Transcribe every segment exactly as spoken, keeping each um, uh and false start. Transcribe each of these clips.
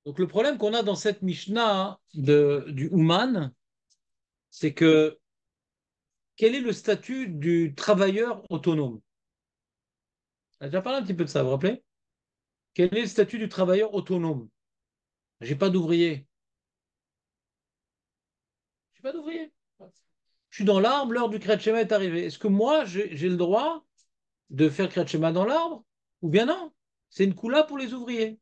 Donc le problème qu'on a dans cette Mishnah de, du Ouman, c'est que quel est le statut du travailleur autonome? On a déjà parlé un petit peu de ça, vous vous rappelez? Quel est le statut du travailleur autonome? J'ai pas d'ouvrier. J'ai pas d'ouvrier. Je suis dans l'arbre, l'heure du Kriyat Shema est arrivée. Est-ce que moi, j'ai j'ai le droit de faire Kriyat Shema dans l'arbre? Ou bien non? C'est une coula pour les ouvriers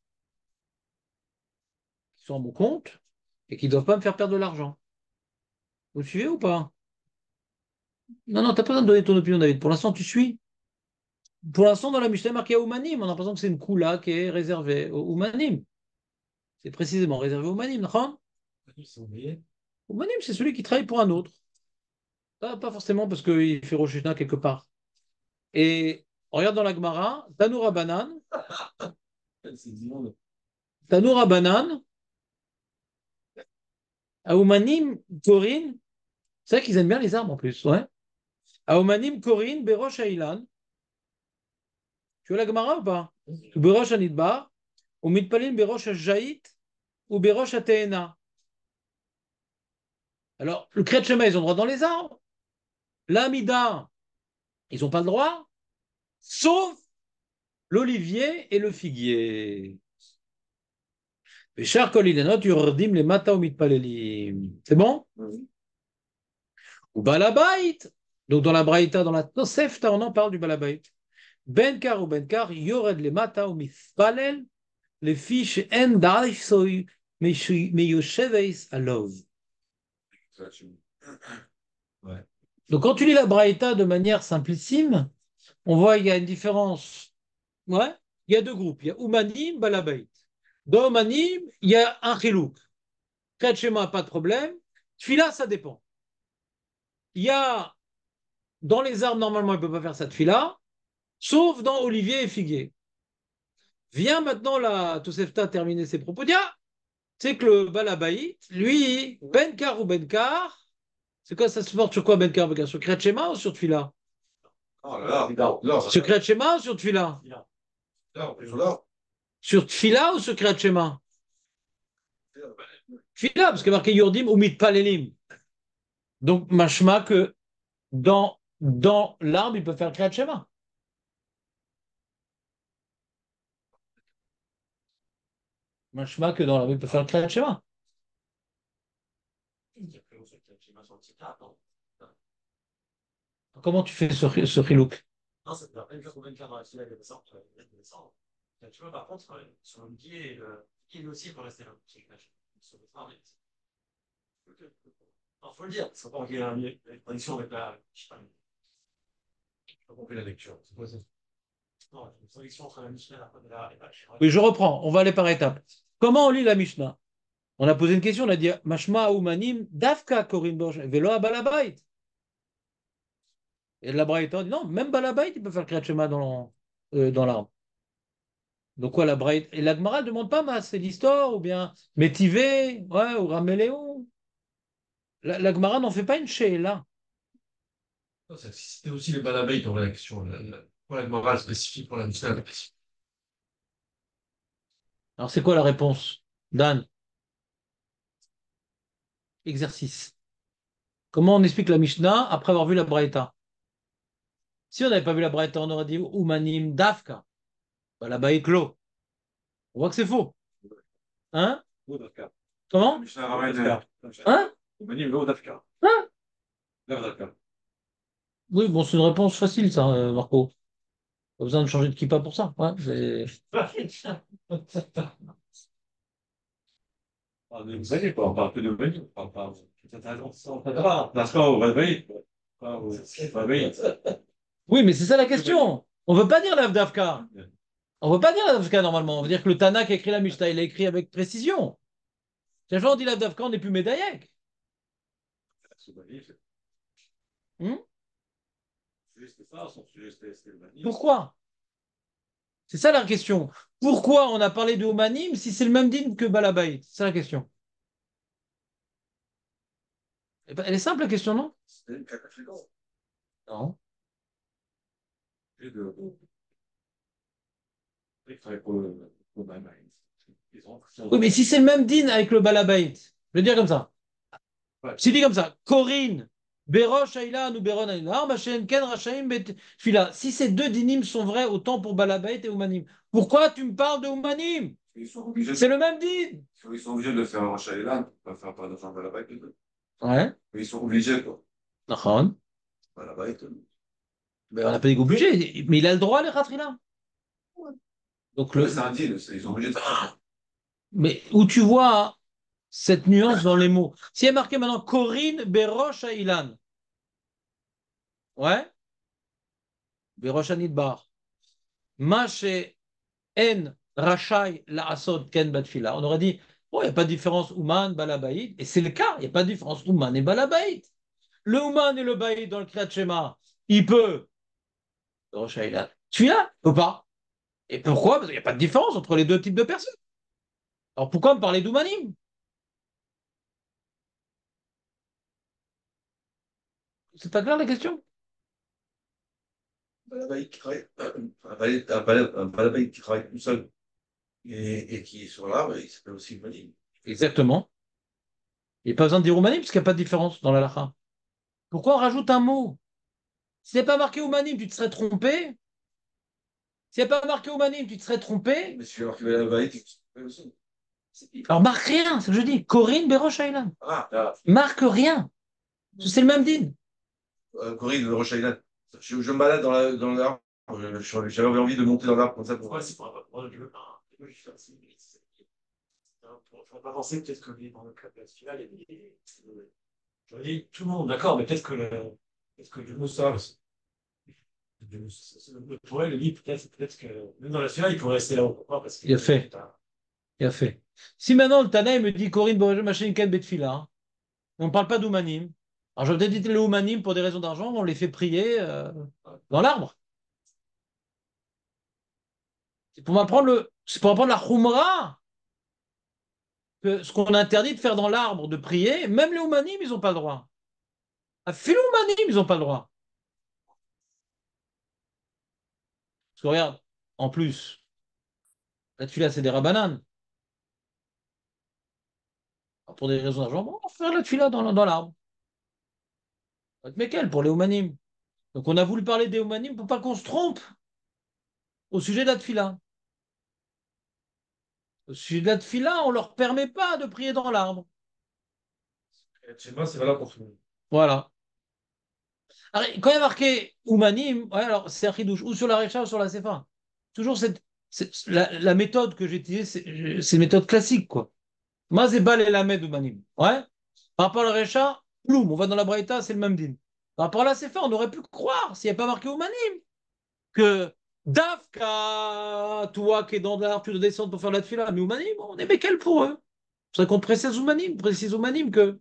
qui sont à mon compte et qui ne doivent pas me faire perdre de l'argent. Vous suivez ou pas? Non, non, t'as pas besoin de donner ton opinion, David. Pour l'instant, tu suis. Pour l'instant, dans la Mishnah, marqué à Oumanim. On a l'impression que c'est une coula qui est réservée aux Oumanim. C'est précisément réservé aux Oumanim, d'accord? Oumanim, c'est celui qui travaille pour un autre. Pas, pas forcément parce qu'il fait Rosh Hashanah quelque part. Et on regarde dans la Gemara, Tanoura Banan, Tanoura Banan, Aoumanim, Korin. C'est vrai qu'ils aiment bien les arbres en plus, ouais. Aoumanim, Korin, Berosh Ailan. Tu vois la Gemara ou pas? Ou Berosh Anidbar, ou Mitpalim, Berosh Jaït, ou Berosh Ateena. Alors, le Kriyat Shema, ils ont le droit dans les arbres. L'Amida, ils n'ont pas le droit, sauf l'olivier et le figuier. Béchar kol ilenot yordim les mata ou mitpalelim. C'est bon? Ou balabait. Donc dans la Braïta, dans la Tosefta, on en parle du balabait. Benkar ou benkar, yored les mata ou mitpalel, les fiches en daïsoy, meyosheveis alov. Ouais. Donc quand tu lis la Braïta de manière simplissime, on voit qu'il y a une différence. Ouais, il y a deux groupes. Il y a Umanim, Balabait. Dans Umanim, il y a un chilouk. Kriyat Shema, pas de problème. Tfila, ça dépend. Il y a dans les arbres, normalement, il ne peut pas faire sa tfila, sauf dans olivier et figuier. Vient maintenant la Tosefta terminer ses propos. Dire, ah, c'est que le Balabait, lui, Benkar ou Benkar, c'est quoi, ça se porte sur quoi Benkar, Benkar? Sur Kriyat Shema ou sur tfila? Oh là là, l'or, Sur Kriyat Shema ou sur tfila? l'or, l'or. Sur tfila ou sur Kriyat Shema? Tfila, parce que marqué Yordim ou Mitpalelim. Donc, machma que dans, dans l'arbre, il peut faire Kriyat Shema. Machma que dans l'arbre, il peut faire Kriyat Shema. Comment tu fais ce, ce chilouk? Non, ça ne doit pas être combien de cartes dans la finale de descente. Tu vois, par contre, euh, sur le biais, euh, il aussi peut rester là. Sur le match. Sur le travail. Il faut le dire, c'est pas qu'il y ait une connexion avec la. Je sais pas, je pas compris la lecture. C'est quoi ça? Non, une connexion entre la Mishnah et la et la- Oui, je reprends. On va aller par étapes. Comment on lit la Mishnah? On a posé une question. On a dit Mashma Umanim Davka Korin Bosh Velo Balabait. Et la Braïta dit non, même Balabait, il peut faire Kriyat Shema dans, euh, dans l'arbre. Donc quoi, la Braïta. Et la Gemara ne demande pas, mais c'est l'histoire, ou bien Métivé, ouais, ou Raméléon. La, la Gemara n'en fait pas une chez là. Non, c'est- C'était aussi les balabés qui auraient la question. La, la, pour la morale spécifique pour la Mishnah. Alors c'est quoi la réponse? Dan, exercice. Comment on explique la Mishnah après avoir vu la Braïta? Si on n'avait pas vu la Braïta, on aurait dit Umanim Davka. Bah, là-bas, il clos. On voit que c'est faux. Hein? Oh, Dafka. La Comment? Mishnah ramène. euh, Hein? Mani, le haut Dafka. Hein? L'heure Dafka. Oui, bon, c'est une réponse facile, ça, euh, Marco. Pas besoin de changer de kippa pour ça. Ouais, c'est- Ah, mais vous savez quoi, on parle que de Mani, on parle pas. C'est intéressant. Ah, d'accord, on va veiller. Ah, on va veiller. Oui, mais c'est ça la question. On veut pas dire la Davka. On veut pas dire la Davka normalement. On veut dire que le Tana qui a écrit la Mishnah, il a écrit avec précision. Chaque fois on dit la Davka, on n'est plus médaillé. Hmm. Juste ça, son sujet, c'était le Mani. Pourquoi? C'est ça la question. Pourquoi on a parlé de Omanim si c'est le même dîme que Balabait? C'est ça la question. Eh ben, elle est simple la question, non? C'était une catastrophe. Non. J'ai de. Il travaille pour le. Pour Bye Bye. Ils ont- Oui, mais si c'est le même din avec le balabait, je vais dire comme ça. Ouais. Si dit comme ça, Corinne, Berosh Aïlan ou Beron Aïlan, Machen Ken Rachaim Bet Fila. Si ces deux dinim sont vrais, autant pour balabait et Oumanim. Pourquoi tu me parles de Oumanim? Ils sont obligés, C'est le même din. ils sont obligés de le faire en Shaïlan, pas faire par exemple à la bête. Ouais. Mais ils sont obligés, quoi. Nachon. À la bête. Mais on n'a pas dit obligé, mais il a le droit, les Khatrila. Donc Ouais, le, mais c'est un deal, c'est- ils sont obligés de faire. mais où tu vois cette nuance dans les mots. Si il y a marqué maintenant Corinne Berosh Aïlan, ouais, Berosh Anidbar, Mache En Rachai Laasod Ken Batfila, on aurait dit, oh, il n'y a pas de différence Ouman, Balabaïd, et c'est le cas, il n'y a pas de différence Ouman et Balabaïd. Le Ouman et le Baïd dans le Kriyat Shema, il peut, Berosh Aïlan, tu là, il peut pas. Et pourquoi? Parce qu'il n'y a pas de différence entre les deux types de personnes. Alors pourquoi me parler d'Oumanim? C'est pas clair la question? Un balai qui travaille, un balai, un balai, un balai qui travaille tout seul et, et qui est sur l'arbre, il s'appelle aussi Mani. Exactement. Il n'y a pas besoin de dire Oumanim parce qu'il n'y a pas de différence dans la lacha. Pourquoi on rajoute un mot? S'il n'y a pas marqué Oumanim, tu te serais trompé. S'il n'y a pas marqué Oumanim, tu te serais trompé. Mais si tu veux marquer la balai, tu peux aussi. Alors marque rien, c'est ce que je dis. Corinne Berosh Aylan. Ah, là, Marque rien. C'est le même din. euh, Corinne, le Rochaïlan. Je, je me balade dans la, dans l'arbre. Je- je- J'avais envie de monter dans l'arbre comme ça pour. Ouais, c'est pour avoir le. Il ne faut pas penser peut-être que dans le club final, il y a des. Je dis tout le monde, d'accord, mais peut-être que le. Peut-être que le Moussa, pourrait le lit, peut-être peut-être que même dans la finale, il pourrait rester là-haut. Pourquoi? Parce qu'il Il a fait. Il a fait. Si maintenant le Tana il me dit Corinne Berosh Machin Ken Betfila, hein, on ne parle pas d'Oumanim. Alors je vais peut-être dire le Oumanim pour des raisons d'argent, on les fait prier euh, dans l'arbre. C'est pour m'apprendre le. C'est pour apprendre la Khumra. Que ce qu'on interdit de faire dans l'arbre, de prier, même les Oumanim, ils n'ont pas le droit. À Philoumanim, ils n'ont pas le droit. Parce que regarde, en plus, la tuila, c'est des rabananes. Pour des raisons d'argent, bon, on va faire la tuila dans, dans l'arbre. Mais quel pour les Oumanim? Donc on a voulu parler des Oumanim pour pas qu'on se trompe au sujet de la tfila. Au sujet de la tfila, on ne leur permet pas de prier dans l'arbre. Chez moi, c'est valable pour tout le monde. Voilà. Alors, quand il y a marqué Oumanim, ouais, alors c'est Achidouche, ou sur la Recha ou sur la Sefa. Toujours cette, cette- la, la méthode que j'ai utilisée, c'est c'est une méthode classique, quoi. Mazebal et Lamed Oumanim. Ouais. Par rapport à la Recha, ploum, on va dans la Braïta, c'est le même din. Par rapport à la Sefa, on aurait pu croire, s'il n'y a pas marqué Oumanim, que Dafka, toi qui es dans l'arbre, tu dois descendre pour faire la tfila. Mais Oumanim, on est quel pour eux? C'est qu'on précise Oumanim, précise Oumanim que.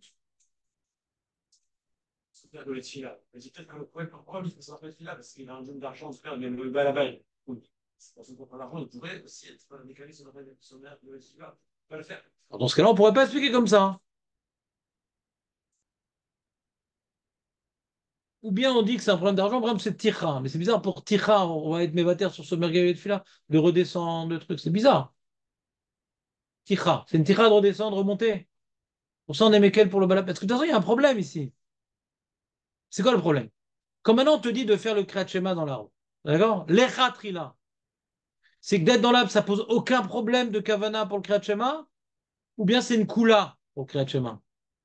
C'est bien de les là. Mais c'est peut-être que ouais, pourquoi il faut s'en là parce qu'il a un jeune d'argent de faire, mais le bal à bail. C'est pour ce qu'on prend l'argent, il pourrait aussi être décalé sur le sommaire de là. Pas le faire. Alors, dans ce cas-là, on ne pourrait pas expliquer comme ça. Ou bien on dit que c'est un problème d'argent, par exemple, c'est Tira. Mais c'est bizarre, pour Tira, on va être mévateur sur ce merguez de fila, de redescendre, le truc. C'est bizarre. Tira. C'est une Tira de redescendre, remonter. Pour ça, on est Mekel pour le balap. Parce que de toute façon, il y a un problème ici. C'est quoi le problème? Quand maintenant on te dit de faire le Kriyat Shema dans l'arbre, d'accord? L'Echatrila, c'est que d'être dans l'arbre, ça pose aucun problème de Kavana pour le Kriyat Shema, ou bien c'est une Kula pour le Kriyat Shema?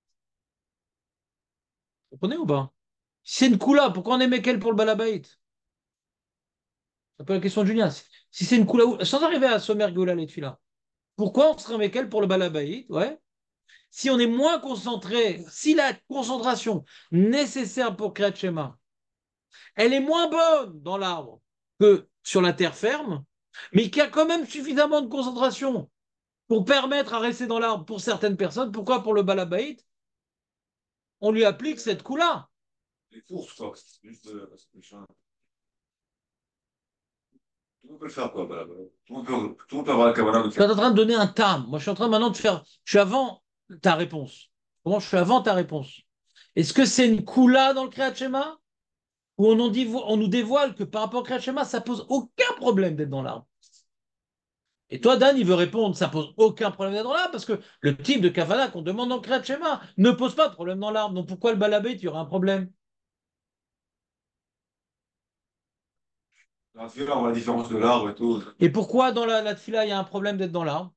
Vous comprenez ou pas? Si c'est une Kula, pourquoi on est Mekel pour le Balabait? C'est un peu la question de Julien. Si c'est une Kula, sans arriver à Somer Goula les là, pourquoi on serait Mekel pour le Balabait? Ouais. Si on est moins concentré, si la concentration nécessaire pour Kriyat Shema, elle est moins bonne dans l'arbre que sur la terre ferme, mais qu'il y a quand même suffisamment de concentration pour permettre à rester dans l'arbre pour certaines personnes. Pourquoi pour le balabait, on lui applique cette coup-là? Les courses, quoi. C'est juste de. Tout le monde peut le faire, quoi. Voilà, voilà. Tout le monde peut, tout le monde peut avoir la cabana de Tu es faire. en train de donner un tam. Moi, je suis en train maintenant de faire. Je suis avant ta réponse. Comment je suis avant ta réponse? Est-ce que c'est une coula dans le Kriyat Shema? Ou on, dit, on nous dévoile que par rapport au Kriyat Shema, ça pose aucun problème d'être dans l'arbre? Et toi, Dan, il veut répondre, ça pose aucun problème d'être dans l'arbre, parce que le type de kavana qu'on demande dans le Kriyat Shema ne pose pas de problème dans l'arbre. Donc pourquoi le balabé, il y aura un problème? Dans la tefila, on voit la différence de l'arbre et tout. Et pourquoi dans la, la tefila, il y a un problème d'être dans l'arbre?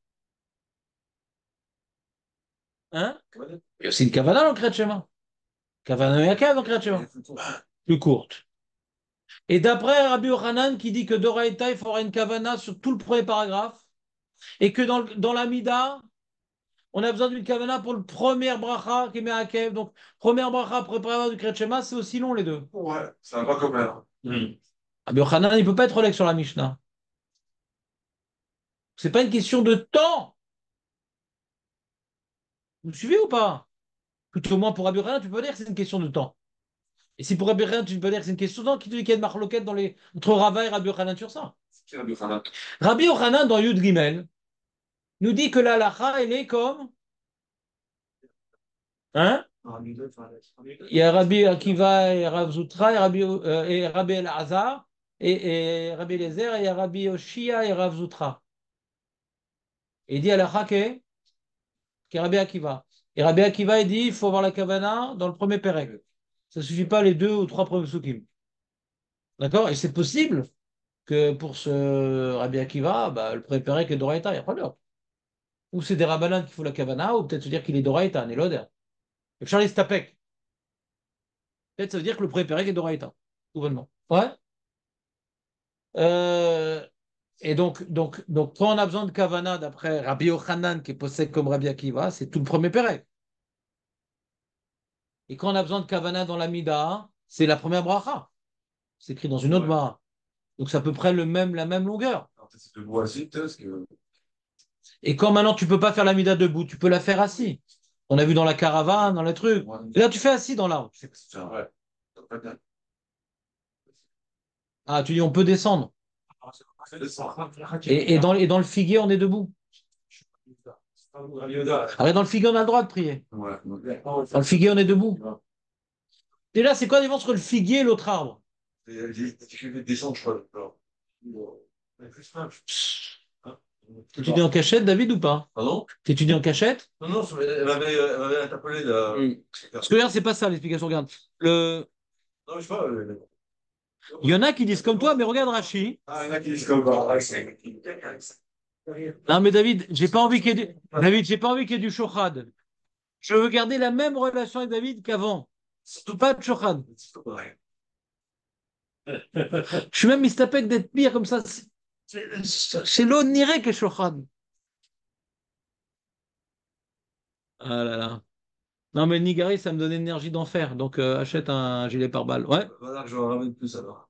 Hein? Il y a aussi une kavana dans le Kriyat Shema. Kavana Yakav dans le Kriyat Shema. Plus courte. Et d'après Rabbi Yochanan qui dit que Doraïta, il faudra une kavana sur tout le premier paragraphe, et que dans, dans la Mida, on a besoin d'une kavana pour le premier bracha qui met à Kev. Donc, première bracha, préparateur du Kriyat Shema, c'est aussi long les deux. Ouais, ça va pas comme elle. Hmm. Rabbi Yochanan, il ne peut pas être relègue sur la Mishnah. C'est pas une question de temps. Vous me suivez ou pas? Tout au moins pour Rabbi Yochanan, tu peux dire que c'est une question de temps. Et si pour Rabbi Yochanan, tu peux dire que c'est une question de temps, qui te dit qu'il y a une marloquette dans les... entre Rava et Rabbi Yochanan sur ça? C'est qui Rabbi Yochanan? Rabbi Yochanan, dans Yud Gimel, nous dit que la halacha, elle est comme... Hein? Il y a Rabbi Akiva et Rav Zutra et Rabbi, euh, et Rabbi El-Azhar et, et Rabbi Eliezer, et il y a Rabbi Oshia et Rav Zutra. Et il dit halacha que qui est Rabbi Akiva. Et Rabbi Akiva, il dit il faut avoir la kavana dans le premier pérec. Ça ne suffit pas les deux ou trois premiers psukim. D'accord? Et c'est possible que pour ce Rabbi Akiva, bah, le premier pérec est d'Oraïta, il n'y a pas d'heure. Ou c'est des rabbanan qui font la kavana, ou peut-être se dire qu'il est d'Oraïta, n'est l'odeur. Et Charlie Stapek. Peut-être ça veut dire que le premier pérec est d'Oraïta. Tout bonnement. Ouais? Euh, et donc, donc, donc, quand on a besoin de kavana, d'après Rabbi Yochanan, qui est possède comme Rabbi Akiva, c'est tout le premier pérec. Et quand on a besoin de kavana dans la mida, c'est la première bracha. C'est écrit dans une autre Ouais. bracha. Donc, c'est à peu près le même, la même longueur. Alors, peut-être c'est de voici, peut-être, parce que. Et quand maintenant tu peux pas faire la mida debout, tu peux la faire assis. On a vu dans la caravane, dans les trucs. Ouais. Et là, tu fais assis dans l'arbre. C'est c'est ça, ouais. Ça peut être- Ah, tu dis on peut descendre. C'est ça. Et, et dans, et dans le figuier, on est debout. C'est pas Rabbi Yehuda. Alors, dans le figuier, on a le droit de prier. Ouais. Dans le figuier, on est debout. Déjà, c'est quoi la différence entre le figuier et l'autre arbre? J'ai j'ai fait descendre, je crois. Alors, ouais, plus simple. Hein? T'étudies en cachette, David, ou pas? Pardon? T'étudies en cachette? Non, non, elle m'avait elle m'avait interpellé là. Mm. Parce que regarde, c'est pas ça l'explication. Regarde. Le... Non, je sais pas. euh, Il y en a qui disent comme toi, mais regarde Rachi. Ah, il y en a qui disent comme ça. Non, mais David, j'ai pas envie qu'il y ait du... David, j'ai pas envie qu'il y ait du shochad. Je veux garder la même relation avec David qu'avant. Surtout pas de shochad. Ouais. Je suis même mistapek d'être pire comme ça. C'est c'est l'eau niré que shochad. Ah là là. Non, mais Nigari, ça me donne une énergie d'enfer. Donc, euh, achète un gilet pare-balles. Ouais. Voilà que je vais en ramène plus alors.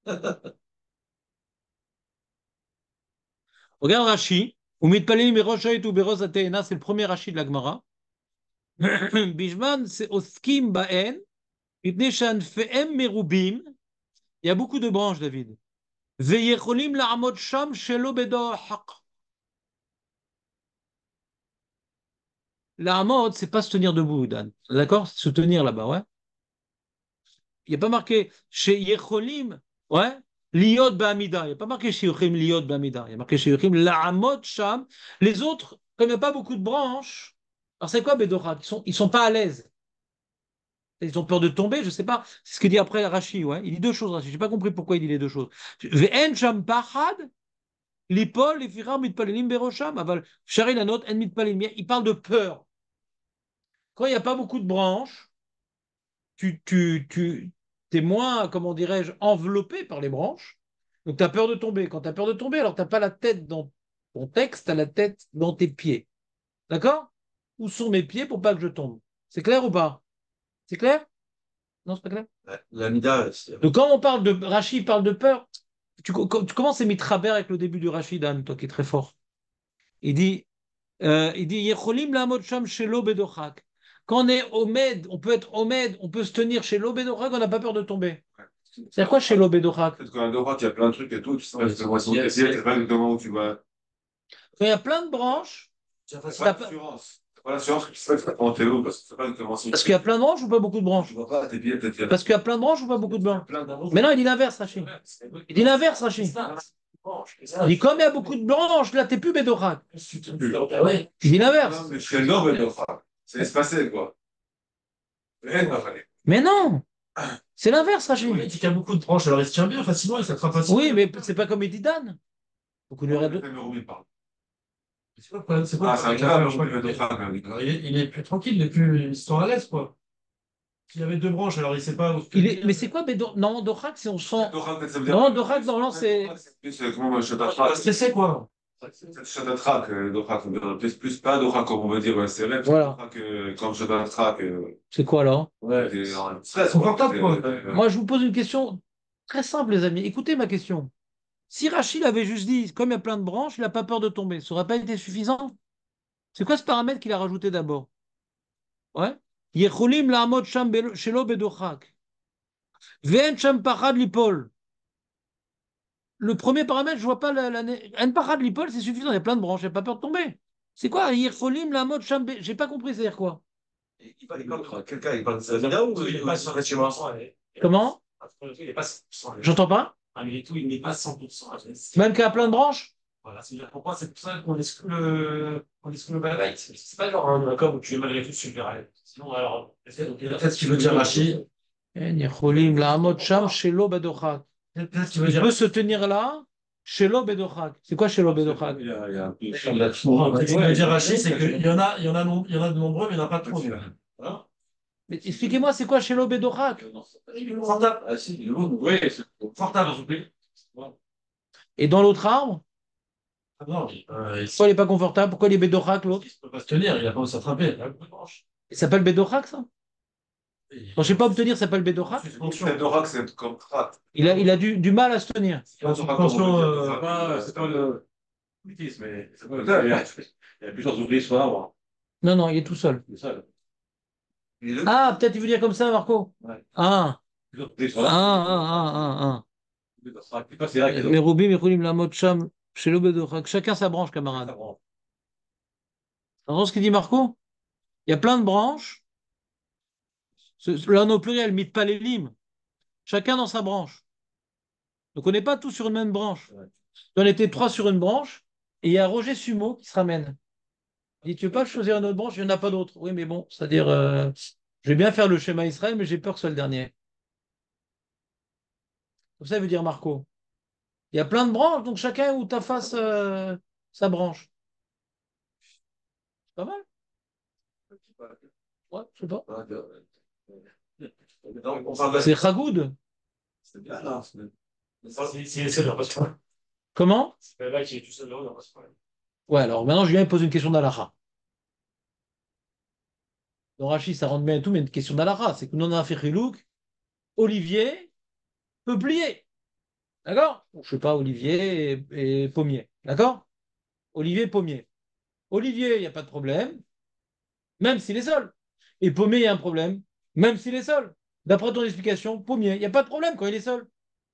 Regarde Rashi. Ou mitpalim miroshayt ou beroz ateena, c'est le premier Rashi de la Gemara. Bijman, c'est oskim baen. Mipnei shanfeem merubim. Il y a beaucoup de branches, David. Veyecholim la'amod sham shelo bedo haq. La'amod, c'est pas se tenir debout, Dan. D'accord? C'est se tenir là-bas, ouais. Il n'y a pas marqué chez Yecholim, ouais, liot ba'amida. Il n'y a pas marqué chez Yecholim liot ba'amida. Il y a marqué chez Yecholim la'amod sham. Les autres, comme il n'y a pas beaucoup de branches, alors c'est quoi Bédora? Ils sont, ils sont pas à l'aise. Ils ont peur de tomber, je sais pas. C'est ce que dit après Rashi, ouais. Il dit deux choses, Rashi. J'ai pas compris pourquoi il dit les deux choses. Ve'en sham pachad, l'ipol, l'ifira, mitpalelim berosham, aval, shari la note, en mitpalelim. Il parle de peur. Quand il n'y a pas beaucoup de branches, tu, tu, tu es moins, comment dirais-je, enveloppé par les branches. Donc, tu as peur de tomber. Quand tu as peur de tomber, alors tu n'as pas la tête dans ton texte, tu as la tête dans tes pieds. D'accord? Où sont mes pieds pour pas que je tombe? C'est clair ou pas? C'est clair? Non, c'est pas clair? La, la Mida, c'est. Donc, quand on parle de Rachid, parle de peur, tu, tu commences à mitraber avec le début du Rachid, Dan, toi qui es très fort. Il dit, euh, il dit, Yecholim la sham shelo bedochak. Quand on est Omed, on peut être Omed, on peut se tenir chez l'Obedorak, on n'a pas peur de tomber. C'est quoi chez l'Obedorak? Peut-être qu'un Dora, il y a plein de trucs et tout, tu sais pas exactement où tu vas. Quand il y a plein de branches, C'est t'as pas pas- l'assurance. C'est pas l'assurance que tu sais pas que tu vas prendre tes loups, parce que tu sais pas exactement si. parce qu'il y a plein de branches ou pas beaucoup de branches? Tu vois pas tes pieds, peut-être qu'il y a Parce qu'il y a plein de branches ou pas beaucoup de branches? plein d'endroits. Mais non, il dit l'inverse, Rachid. Il dit l'inverse, Rachid. branches. Il dit, comme il y a beaucoup de branches, là, t'es plus Bédorak. Tu te dis, ah ouais. Il dit l'inverse. Non, mais je fais le nord, mais c'est espacé, quoi. Rien à faire. Mais non, c'est l'inverse, Rachid. Oui, il dit qu'il y a beaucoup de branches, alors il se tient bien facilement, il s'attrape facilement. Oui, mais c'est pas comme il dit Dan. Beaucoup de règles. C'est quoi le problème? C'est quoi Ah, le c'est un problème? grave, Je je crois me qu'il est- fais Alors, il est, il est plus tranquille, il est plus, il se sent à l'aise, quoi. S'il y avait deux branches, alors il sait pas où se Il est... tenir. Mais c'est quoi Bédo... Non, Dorak, c'est on sent. Non, Non, Dorak, normalement, c'est. plus euh, comment je Il va t'attrape. stresser, quoi. Je t'attrape, Dorak, on dirait plus, plus pas Dorak, comme on va dire, ouais, c'est vrai. Voilà. Dorak, euh, Quand je t'attrape, euh, C'est quoi alors? Ouais. t'es en stress. Confortable, quoi. Euh, Moi, je vous pose une question très simple, les amis. Écoutez ma question. Si Rachid avait juste dit, comme il y a plein de branches, il n'a pas peur de tomber, ça aurait pas été suffisant? C'est quoi ce paramètre qu'il a rajouté d'abord? Ouais. Yecholim la'amod sham belo- shelo bedochak. Ve'en sham pachad lipol. Le premier paramètre, je vois pas la. la... En pachad lipol, c'est suffisant, il y a plein de branches, il n'a pas peur de tomber. C'est quoi? Yecholim la'amod sham be... J'ai pas compris, c'est-à-dire quoi? Il parle comme quelqu'un, il parle de sa vida ou il est pas sur le chemin? Comment? Il n'est pas cent pour cent. J'entends pas? Malgré tout, il n'est pas cent pour cent. Même qu'il y a plein de branches? Voilà, c'est-à-dire pourquoi c'est pour ça qu'on exclut le, qu'on exclut le balai. C'est c'est pas genre un accord où tu es malgré tout super à l'aise. Sinon, alors, peut-être ce qu'il veut dire Rachid. En yecholim la'amod sham shelo bedochak. Peut-être qu'il veut Il dire. peut se tenir là, shelo bedochak. C'est quoi shelo bedochak? Il y a, il y a un peu de Ce qu'il veut dire Rachid, c'est qu'il y en a, il y en a, nom- il y en a de nombreux, mais il n'y en a pas trop. Hein? Mais expliquez-moi, c'est quoi shelo bedochak? Il est confortable. Ah, si, il est lourd. Oui, c'est confortable, s'il vous plaît. Et dans l'autre arbre? Ah non, euh, il Pourquoi il n'est pas confortable? Pourquoi il est Bédorak, l'autre? ne peut pas se tenir, il n'a pas où s'attraper. Il a beaucoup de branches. Il s'appelle Bédorak, ça? Et- Quand je ne sais pas obtenir, ça s'appelle Bédorak? C'est Dorak, c'est comme Trat. Il a, il a du, du mal à se tenir. Il a une tension, euh, C'est pas- c'est pas le politisme, mais c'est pas le- il y a- il y a plusieurs ouvriers sur l'arbre. Non, non, il est tout seul. C'est ça. Il est là. Ah, peut-être il veut dire comme ça, Marco? Ouais. Ah, Plusieurs ouvriers sur ah, l'arbre. ah, ah, ah, Ça ne pas, c'est vrai ah. que- Les Roubim, Yecholim, la Sham, chez le Bédorak. Chacun sa branche, camarade. Entends ce qu'il dit Marco? Il y a plein de branches. Ce- L'un au pluriel, mythe pas les limes. Chacun dans sa branche. Donc on n'est pas tous sur une même branche. Ouais. On était trois sur une branche, et il y a Roger Sumo qui se ramène. Il dit, tu veux pas choisir une autre branche, il n'y en a pas d'autre. Oui, mais bon, c'est-à-dire, euh, je vais bien faire le schéma Israël, mais j'ai peur que ce soit le dernier. Comme ça, il veut dire Marco. Il y a plein de branches, donc chacun où ta face euh, sa branche. C'est pas mal. Ouais, je sais pas. Donc, on parle de- C'est Chagoud. C'est bien là. c'est- Si si il est seul, il n'y a pas de problème. Comment? C'est là qui est tout seul, il n'y a pas de problème. Ouais, alors maintenant, je viens me poser une question d'Alaha. Dans Rachid, ça rentre bien et tout, mais une question d'Alaha. C'est que non a fait Chilouk, Olivier, peuplier. D'accord? Je sais pas, Olivier et, et pommier. D'accord? Olivier, pommier. Olivier, il n'y a pas de problème, même s'il est seul. Et pommier, il y a un problème, même s'il est seul. D'après ton explication, pommier, il n'y a pas de problème quand il est seul.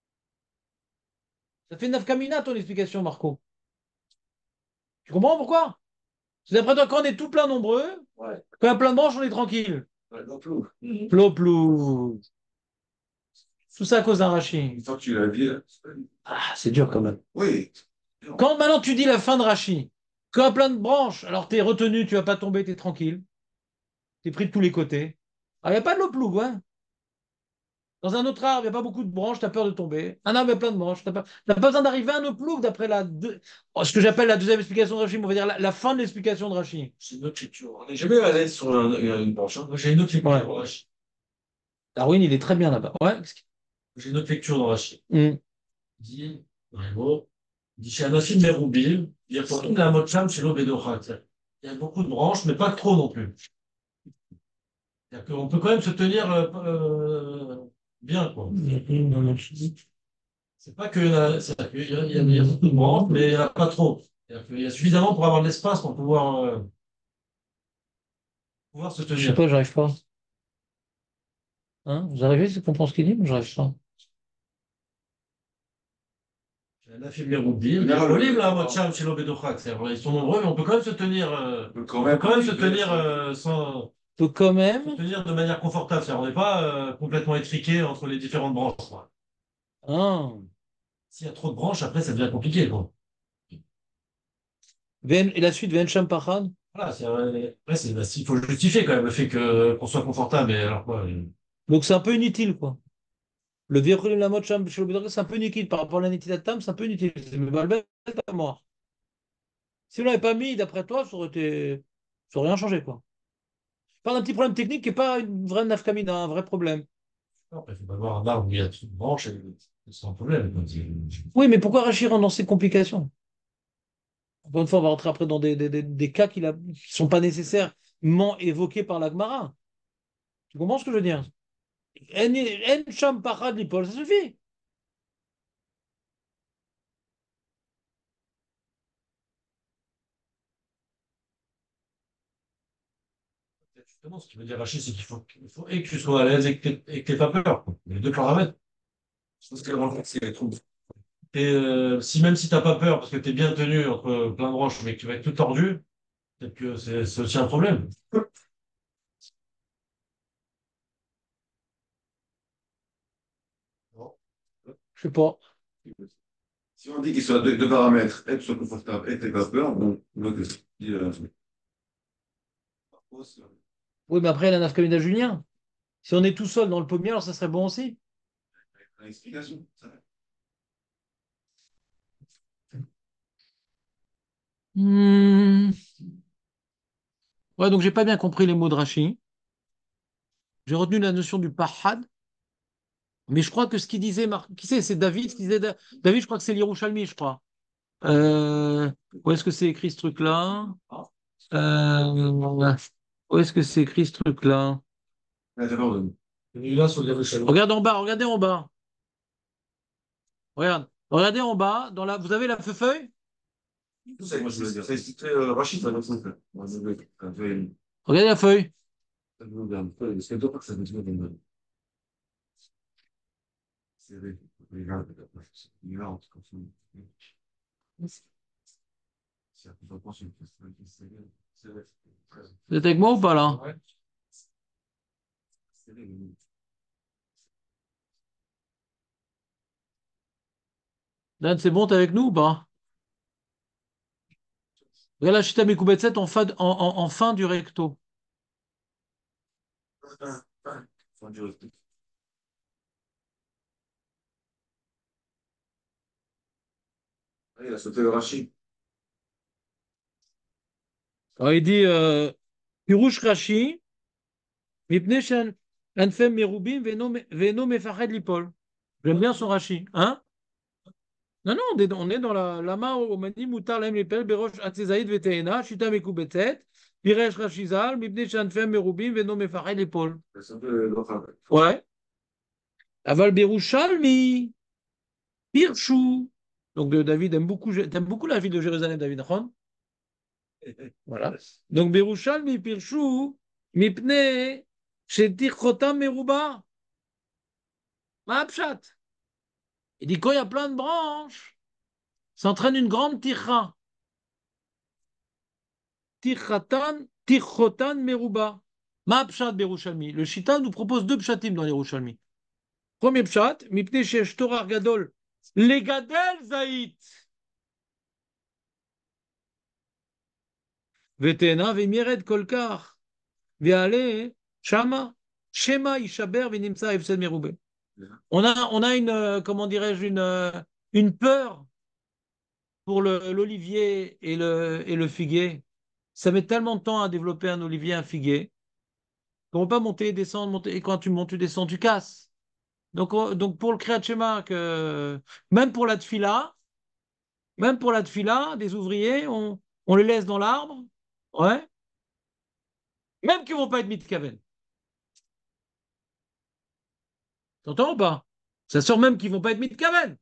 Ça fait nafkamina ton explication, Marco. Tu comprends pourquoi? C'est d'après toi, quand on est tout plein nombreux, Ouais. quand il y a plein de branches, on est tranquille. Ouais, non plus. Plou-plou. Tout ça à cause d'un Rachid. Une fois que tu l'as dit, là, c'est pas- Ah, c'est dur quand même. oui. Quand maintenant tu dis la fin de Rachid, quand il y a plein de branches, alors tu es retenu, tu vas pas tomber, tu es tranquille. Tu es pris de tous les côtés. Ah, il n'y a pas de l'eau hein. Dans un autre arbre, il n'y a pas beaucoup de branches, tu as peur de tomber. Un arbre, il y a plein de branches. Tu n'as pas, t'as pas besoin d'arriver à un oplouk d'après la deux- oh, ce que j'appelle la deuxième explication de Rachid, mais on va dire la, la fin de l'explication de Rachid. C'est une autre lecture. On n'est jamais à l'aise sur un- une branche. hein. Moi, j'ai une autre lecture Ouais. dans Rachid. Darwin, il est très bien là-bas. Ouais. J'ai une autre lecture dans Rachid. Hum. Il dit, dans les mots, il dit chez Anachim Meroubil, il y a pourtant la mocham chez l'Obédochat. Il y a beaucoup de branches, mais pas trop non plus. C'est-à-dire qu'on peut quand même se tenir euh, euh, bien, quoi. C'est pas que la- c'est-à-dire qu'il y a, il y a- il y a beaucoup de branches, mais il n'y en a pas trop. C'est-à-dire qu'il y a suffisamment pour avoir de l'espace pour pouvoir, euh, pouvoir se Je sais tenir. pas, j'arrive pas. Hein? Vous arrivez à comprendre ce qu'il dit? Moi, j'arrive pas. La fille Roubil, Mais la le- Olim, la mocham chez l'Obédochat. C'est-à-dire, ils sont nombreux, mais on peut quand même se tenir, euh, On peut quand on même, peut quand même se tenir euh, sans. Peut quand même. Se tenir de manière confortable. C'est-à-dire, on n'est pas euh, complètement étriqué entre les différentes branches. quoi. Ah. S'il y a trop de branches, après, ça devient compliqué, quoi. Ven- Et la suite, Vencham Pachad. Voilà, c'est, euh, après, c'est, bah, il faut justifier quand même le fait que, qu'on soit confortable. Et alors quoi, euh, Donc c'est un peu inutile, quoi. Le Virul la mode Sham chez le Bédouin, c'est un peu inutile par rapport à la Netilat Tam, c'est un peu inutile. C'est me balbel à mort. Si on l'avait pas mis, d'après toi, ça aurait été. Ça aurait rien changé, quoi. Je parle d'un petit problème technique qui n'est pas une vraie nafkamina, un vrai problème. après, il faut pas voir un arbre où il y a trop de branches et c'est un problème, quoi. C'est- Oui, mais pourquoi Rachid rentre dans ces complications? Encore une fois, on va rentrer après dans des, des- des- des cas qui ne sont pas nécessairement évoqués par l'Agmara. Tu comprends ce que je veux dire? En en sham pachad lipol, ça suffit. Justement, ce qui veut dire Rachid, c'est qu'il faut, il faut et que tu sois à l'aise et que t'aies et que t'aies pas peur, quoi. Les deux paramètres. Je pense que vraiment, c'est les troubles. Et euh, si même si t'as pas peur parce que tu es bien tenu entre plein de branches, mais que tu vas être tout tordu, peut-être que c'est c'est aussi un problème. Non. Je sais pas. Si on dit qu'il soit deux, deux paramètres, être soit confortable et t'es pas peur, bon, donc, euh, Oui, mais après, la nafkamina Julien. Si on est tout seul dans le pommier, alors ça serait bon aussi. l'explication. Ça va. Hmm. Ouais, donc j'ai pas bien compris les mots de Rachid. J'ai retenu la notion du pahad, mais je crois que ce qu'il disait, Mar- qui c'est? C'est David qui disait. Da- David, je crois que c'est l'Yerushalmi, je crois. Euh, Où est-ce que c'est écrit ce truc-là? Euh, Où est-ce que c'est écrit ce truc-là? Ouais, d'abord, euh, Et là, sur les échelles. Regarde en bas, regardez en bas. Regarde. Regardez en bas. Dans la... Vous avez la feuille? tout ça, moi, je voulais dire. Ça, c'est très euh, Rachid, ça, donc, ça. Moi, je voulais- quand tu es- Regardez la feuille. ça nous donne un peu- c'est d'autres que ça nous donne. C'est vrai. Les gars, les gars, en tout cas, c'est un peu penché, c'est vrai. C'est vrai. Vous êtes avec moi ou pas là? Ouais. C'est vrai. Dan, c'est bon, t'es avec nous ou pas? Regarde la Chita Mekubetset en fin, en, en, en fin du recto. Faut dire le truc. Ouais, il a sauté le Rachid. Alors, il dit euh, Pirouche Rashi, Mipne Shen, Anfem Merubim, Veno Veno Mefared Lipol. J'aime bien son Rashi. Hein? Non, non, on est, on est dans la lama au mani mutar lahem lepel berosh atzezaïd veteena, shita mekubetet, piresh rashizal, mipne shanfem merubim veno mefared l'épaule. C'est un peu l'enfant. Ouais. Aval berushalmi, pirshu. Donc de David aime beaucoup, t'aimes beaucoup la ville de Jérusalem, David, d'accord? Voilà. Donc berushalmi pirshu, mipne shetichotam meruba. Ma pshat. Il dit quand il y a plein de branches, ça entraîne une grande tircha. Tichatan, Tichotan Meruba. Ma pshat Berushalmi. Le Shita nous propose deux pshatim dans les Yerushalmi. Premier pshat, Mipne Shesh Torah Gadol. Les Gadel Zaït. Vetena Vemired Kolkar. Veale Shama. Shema Ishaber Venimsa Efsed Merube. On a, on a une, euh, comment dirais-je, une, euh, une peur pour le- l'olivier et le, et le figuier. Ça met tellement de temps à développer un olivier, un figuier. On ne peut pas monter et descendre, monter. Et quand tu montes, tu descends, tu casses. Donc, on- donc pour le Kriyat Shema, que, même pour la tfila, même pour la tfila, des ouvriers, on, on les laisse dans l'arbre, ouais, même qu'ils ne vont pas être mitkaven. T'entends ou pas? Ça sort même qu'ils ne vont pas être mitkaven,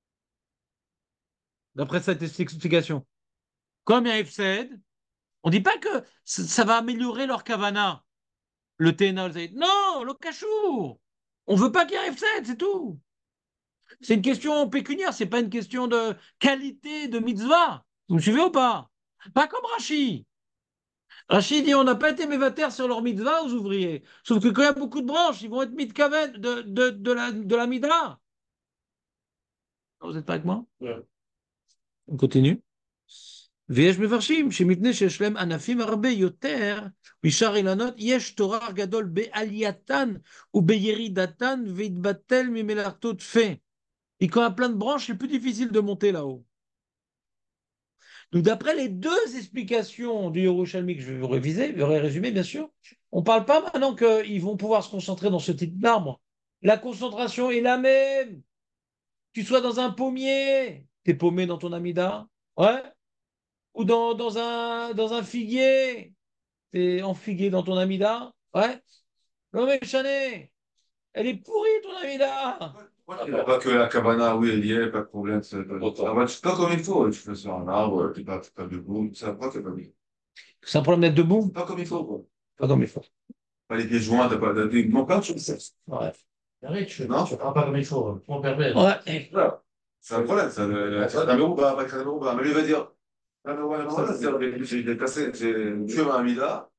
d'après cette explication. Comme il y a Efsed, on ne dit pas que ça ça va améliorer leur kavana, le Ténal. Non, le cachou. On ne veut pas qu'il y ait Efsed, c'est tout. C'est une question pécuniaire, c'est pas une question de qualité de mitzvah. Vous me suivez ou pas? Pas comme Rashi. Rashi dit on n'a pas été mévataires sur leur mitzvah aux ouvriers. Sauf que quand il y a beaucoup de branches, ils vont être mitkaven de, de, de la, de la midra. Vous êtes pas avec moi? Ouais. On continue. ויש מפרשים שמפני שיש להם ענפים הרבה יותר משאר אילנות, יש תורה גדול בעלייתן ובירידתן והתבטל ממלאכתו תפה. Et quand il y a plein de branches, c'est plus difficile de monter là-haut. Donc d'après les deux explications du Yerushalmi que je vais vous réviser, je vais résumer bien sûr, on ne parle pas maintenant qu'ils vont pouvoir se concentrer dans ce type d'arbre. La concentration est la même. Tu sois dans un pommier, tu es paumé dans ton amida, ouais, ou dans, dans un, dans un figuier, tu es enfigué dans ton amida, ouais. Non mais Chané, elle est pourrie ton amida. Il n'y a pas que la cabana, oui, elle y est, pas de problème. C'est ah, bah, tu- pas comme il faut, tu fais sur un arbre, tu pas, pas debout, ça pas que pas bien. C'est un problème d'être debout? Pas comme il faut, quoi. Pas comme il faut. Pas les pieds joints, t'as pas de mon père, tu le sais. Ouais. Arrête, tu Non. ne feras pas comme il faut. On permet. Ouais. Voilà. C'est un problème, ça. Kademerouba, après Kademerouba. Mais lui va dire, Kademerouba, c'est-à-dire, j'ai j'ai cassé, j'ai tué ma amida.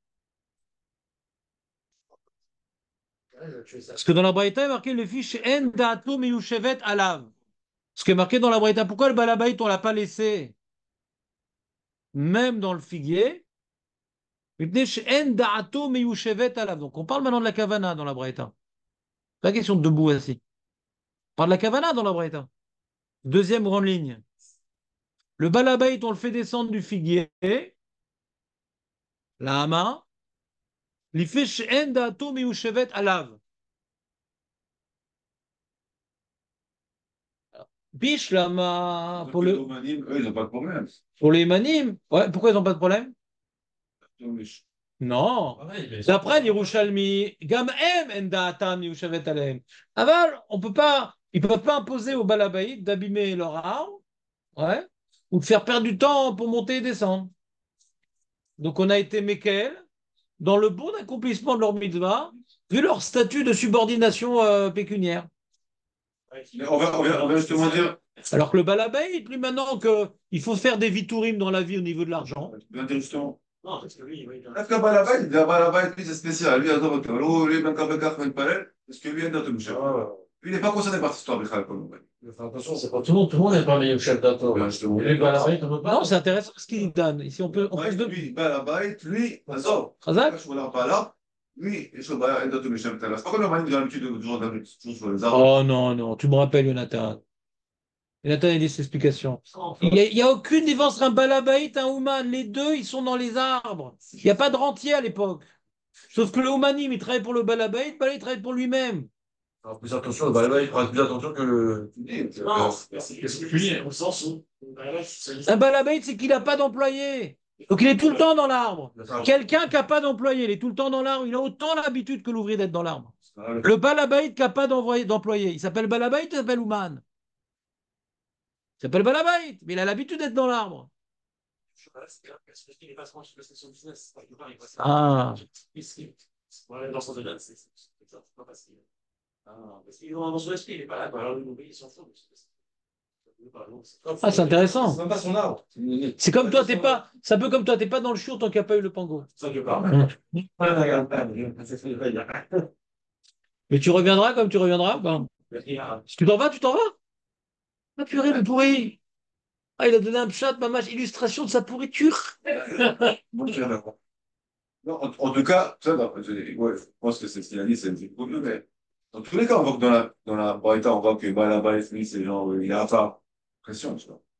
Parce que dans la Braïta, il est marqué le fiche En Da'ato Meyushevet Alav. Ce qui est marqué dans la Braïta, pourquoi le Balabait, on ne l'a pas laissé? Même dans le figuier. En Da'ato Meyushevet Alav. Donc on parle maintenant de la Kavana dans la Braïta. Pas question de debout assis. On parle de la Kavana dans la Braïta. Deuxième grande ligne. Le Balabait, on le fait descendre du figuier. La Hama. L'Ifish En Da'ato Meyushevet Alav. Biche Lama. Pour, le, Eux, ils n'ont pas de problème. pour les manim. Ouais, pourquoi ils n'ont pas de problème? Non. Pareil, mais- D'après l'Yerushalmi, Gam em en da'atam yushavet alehem. Aval, on peut pas, ils peuvent pas imposer aux Balabaïd d'abîmer leur arbre, ouais, ou de faire perdre du temps pour monter et descendre. Donc on a été Mekel dans le bon accomplissement de leur mitzvah, vu leur statut de subordination euh, pécuniaire. Mais on va, on va, on va justement dire, Alors que le Balabaïd, lui maintenant qu'il faut faire des vitourim dans la vie au niveau de l'argent. on va dire justement, Non, parce que lui, oui. est-ce que Balabait, il dit Balabait, lui, c'est spécial. Lui, attends, attends, lui, même quand Bekar fait une parelle, est-ce que lui, il est dans tout le Lui, il n'est pas concerné par cette histoire, Michal, comme Mais fais attention, c'est pas tout le monde. Tout le monde n'est pas meilleur chef d'atto. Ouais, justement. Et lui, Balabait, on peut pas. Non, c'est intéressant ce qu'il donne. Ici, on peut, on peut se donner. Lui, Balabait, lui, attends, Khazak? je ne pas là. Lui, je ne pas dans tout le C'est pas comme le mani, il a l'habitude de toujours dans toujours sur les arbres. Oh non, non, tu me rappelles, Jonathan. Jonathan, il dit ses explications. Il n'y a, il y a aucune différence entre un balabait et un ouman. Les deux, ils sont dans les arbres. Il n'y a pas de rentier à l'époque. Sauf que le oumanim, il travaille pour le balabait, le balabait, il travaille pour lui-même. Alors, plus attention, le Balabait, il fera plus attention que le. Non, Qu'est-ce que tu dis au sens où. Un balabait, c'est qu'il n'a pas d'employé. Donc il est tout le temps dans l'arbre. Quelqu'un qui n'a pas d'employé, il est tout le temps dans l'arbre, il a autant l'habitude que l'ouvrier d'être dans l'arbre. Le balabait qui n'a pas d'envoyé- d'employé, il s'appelle balabait, il s'appelle ouman. Il s'appelle balabait, mais il a l'habitude d'être dans l'arbre. Ah. Voilà, dans son domaine, c'est pas facile. Ah, parce qu'il est dans son esprit, il n'est pas là. Alors, l'ouvrier, il s'en fout. Ah, c'est intéressant. C'est même pas son arbre. C'est comme toi, t'es pas. C'est un peu comme toi, t'es pas dans le chiour tant qu'il n'y a pas eu le pango. C'est ça que je parle. Mais tu reviendras comme tu reviendras. Ben. Si tu t'en vas, tu t'en vas. Ah purée, le pourri. Ah, il a donné un pchat, mamage, illustration de sa pourriture. Non, en, en tout cas, ça, non, je, ouais, je pense que c'est ce qu'il a dit, c'est beaucoup mieux, mais dans tous les cas, on voit que dans la, dans la Braïta, on voit que Balabait, lui, c'est genre, il a pas pression, tu vois.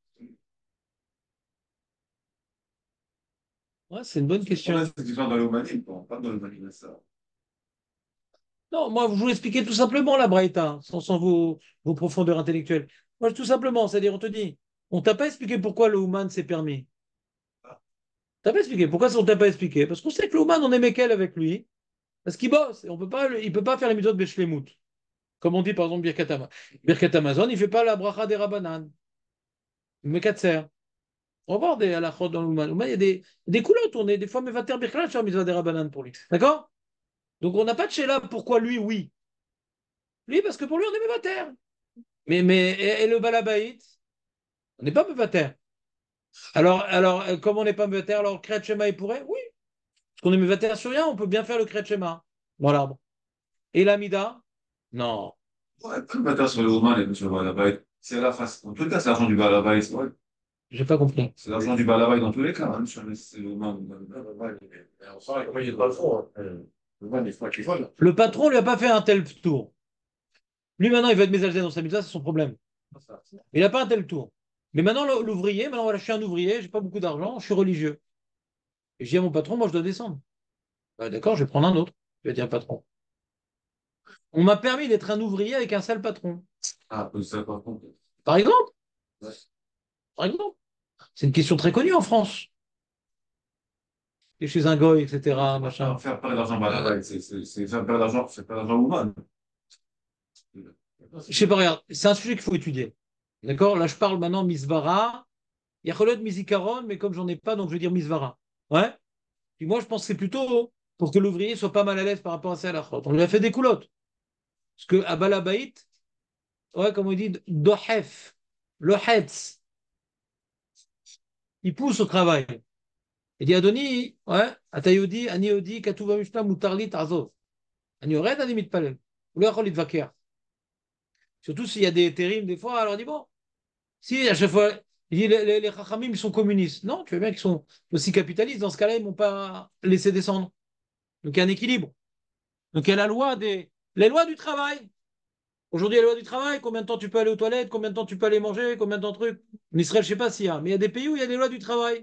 Ouais, c'est une bonne question. On a cette histoire dans l'humanisme, pas dans l'humanisme, ça. Non, moi, je vous expliquer tout simplement la Braïta, sans, sans vos, vos profondeurs intellectuelles. Moi, tout simplement, c'est-à-dire, on te dit, on t'a pas expliqué pourquoi le Ouman s'est permis. T'as pas expliqué. Pourquoi on t'a pas expliqué? Parce qu'on sait que le Ouman, on est Mekel avec lui, parce qu'il bosse, et on peut pas, il peut pas faire les méthodes Beshlemut. Comme on dit, par exemple, Birkat Ama- Birkat Amazon, il fait pas la bracha des Rabbanan. Mekatser. On va voir des halachot dans l'Ouman. L'Ouman, il y a des, des coulottes, on est des fois Mevater Birkat, faire mitzvah des Rabbanan pour lui. D'accord? Donc, on n'a pas de chez là pourquoi lui, oui. Lui, parce que pour lui, on est Mevater. Mais, mais, et, et le Balabaït, on n'est pas Mevater. Alors, alors, euh, comme on n'est pas Mevater, alors le Kriyat Shema, il pourrait? Oui. Parce qu'on est Mevater sur rien, on peut bien faire le Kriyat Shema dans l'arbre. Et l'Amida? Non. Ouais, tout le matin sur le Ouman et sur Balabait. C'est la face. Dans tous les cas, c'est l'argent du balabay. C'est vrai. J'ai pas compris. C'est l'argent du balabay dans tous les cas. Hein. C'est le man. Mais on sent comment il est pas le fond. Hein. Le man, il faut qu'il vole. Le patron lui a pas fait un tel tour. Lui, maintenant, il veut être mésalgé dans sa mitzvah, c'est son problème. Il n'a pas un tel tour. Mais maintenant, l'ouvrier, maintenant, voilà, je suis un ouvrier, j'ai pas beaucoup d'argent, je suis religieux. Et je dis à mon patron, moi, je dois descendre. Bah, d'accord, je vais prendre un autre. Je vais dire patron. On m'a permis d'être un ouvrier avec un sale patron. Ah, ça, par contre. Par exemple, Ouais. par exemple. C'est une question très connue en France. Et chez un goy, et cetera. Machin. Faire perdre l'argent balabay, c'est c'est- c'est faire perdre l'argent, c'est perdre l'argent humain. Je sais pas, regarde, c'est un sujet qu'il faut étudier. D'accord? Là, je parle maintenant misvara. Il y a Cholot misikaron, mais comme j'en ai pas, donc je vais dire misvara. Ouais? Puis moi, je pense que c'est plutôt pour que l'ouvrier soit pas mal à l'aise par rapport à ça à la chôte. On lui a fait des coulottes. Parce que à Balabaït, ouais, comme on dit, dohef, lohetz, il pousse au travail. Il dit Adoni, ouais, Atayodi, Aniodi, Katuva Mishnah, Mutarli, Tazov. Ani Ored, Ani Mitpalel. Ou le Cholit Vaker. Surtout s'il y a des terribles des fois, alors il dit bon, si à chaque fois, il dit les, les, les Chachamim, ils sont communistes. Non, tu vois bien qu'ils sont aussi capitalistes. Dans ce cas-là, ils ne m'ont pas laissé descendre. Donc il y a un équilibre. Donc il y a la loi des. Les lois du travail. Aujourd'hui, il y a la loi du travail. Combien de temps tu peux aller aux toilettes? Combien de temps tu peux aller manger? Combien de temps de trucs? En Israël, je ne sais pas s'il y a. Mais il y a des pays où il y a des lois du travail.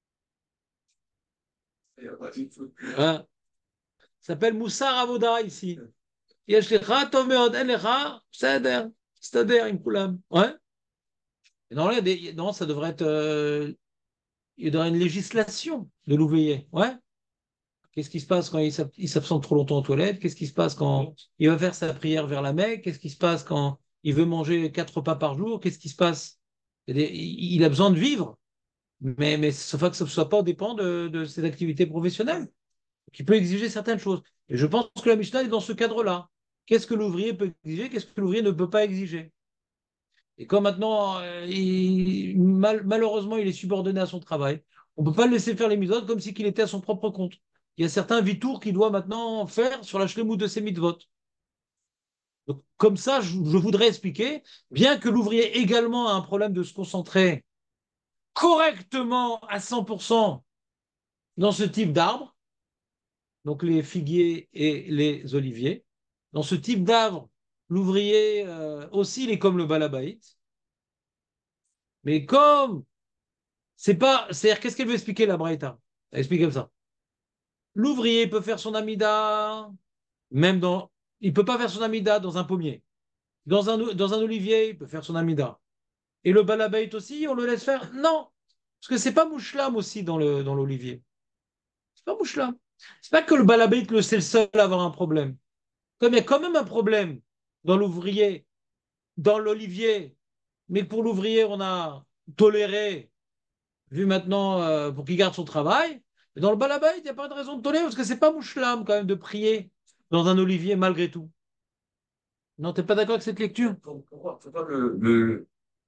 Il y a pas de truc. Hein. Ça s'appelle Moussar Avoda ici. יש לך טוב מאוד, אין לך, בסדר, תסתדר עם כולם. Ouais. Et non, là, des- non, ça devrait être. euh, il y aurait une législation de l'ouvrier. Ouais. Qu'est-ce qui se passe quand il s'ab- il s'absente trop longtemps aux toilettes? Qu'est-ce qui se passe quand il va faire sa prière vers la Mecque? Qu'est-ce qui se passe quand il veut manger quatre repas par jour? Qu'est-ce qui se passe? Il y a des- il il a besoin de vivre, mais, mais sauf que ça ne soit pas au dépend de, de ses activités professionnelles, qui peut exiger certaines choses. Et je pense que la Mishnah est dans ce cadre-là. Qu'est-ce que l'ouvrier peut exiger? Qu'est-ce que l'ouvrier ne peut pas exiger? Et comme maintenant, euh, il- mal- malheureusement, il est subordonné à son travail, on ne peut pas le laisser faire les mitzvot comme si qu'il était à son propre compte. Il y a certains vitours qu'il doit maintenant faire sur la shlemut de ses mitzvot. Donc, comme ça, je, je voudrais expliquer, bien que l'ouvrier également a un problème de se concentrer correctement à cent pour cent dans ce type d'arbre, donc les figuiers et les oliviers. Dans ce type d'arbre, l'ouvrier euh, aussi, il est comme le balabait. Mais comme c'est pas, c'est-à-dire, qu'est-ce qu'elle veut expliquer la Braïta? Elle explique comme ça. L'ouvrier peut faire son amida, même dans, il peut pas faire son amida dans un pommier. Dans un, dans un olivier, il peut faire son amida. Et le balabait aussi, on le laisse faire? Non, parce que c'est pas mouchlam aussi dans le dans l'olivier. C'est pas mouchlam. C'est pas que le balabait le c'est le seul à avoir un problème. Comme il y a quand même un problème dans l'ouvrier, dans l'olivier, mais pour l'ouvrier, on a toléré, vu maintenant, euh, pour qu'il garde son travail. Mais dans le balabait, il n'y a pas de raison de tolérer, parce que c'est pas mouchlam quand même de prier dans un olivier malgré tout. Non, t'es pas d'accord avec cette lecture? Pourquoi faut pas le, le,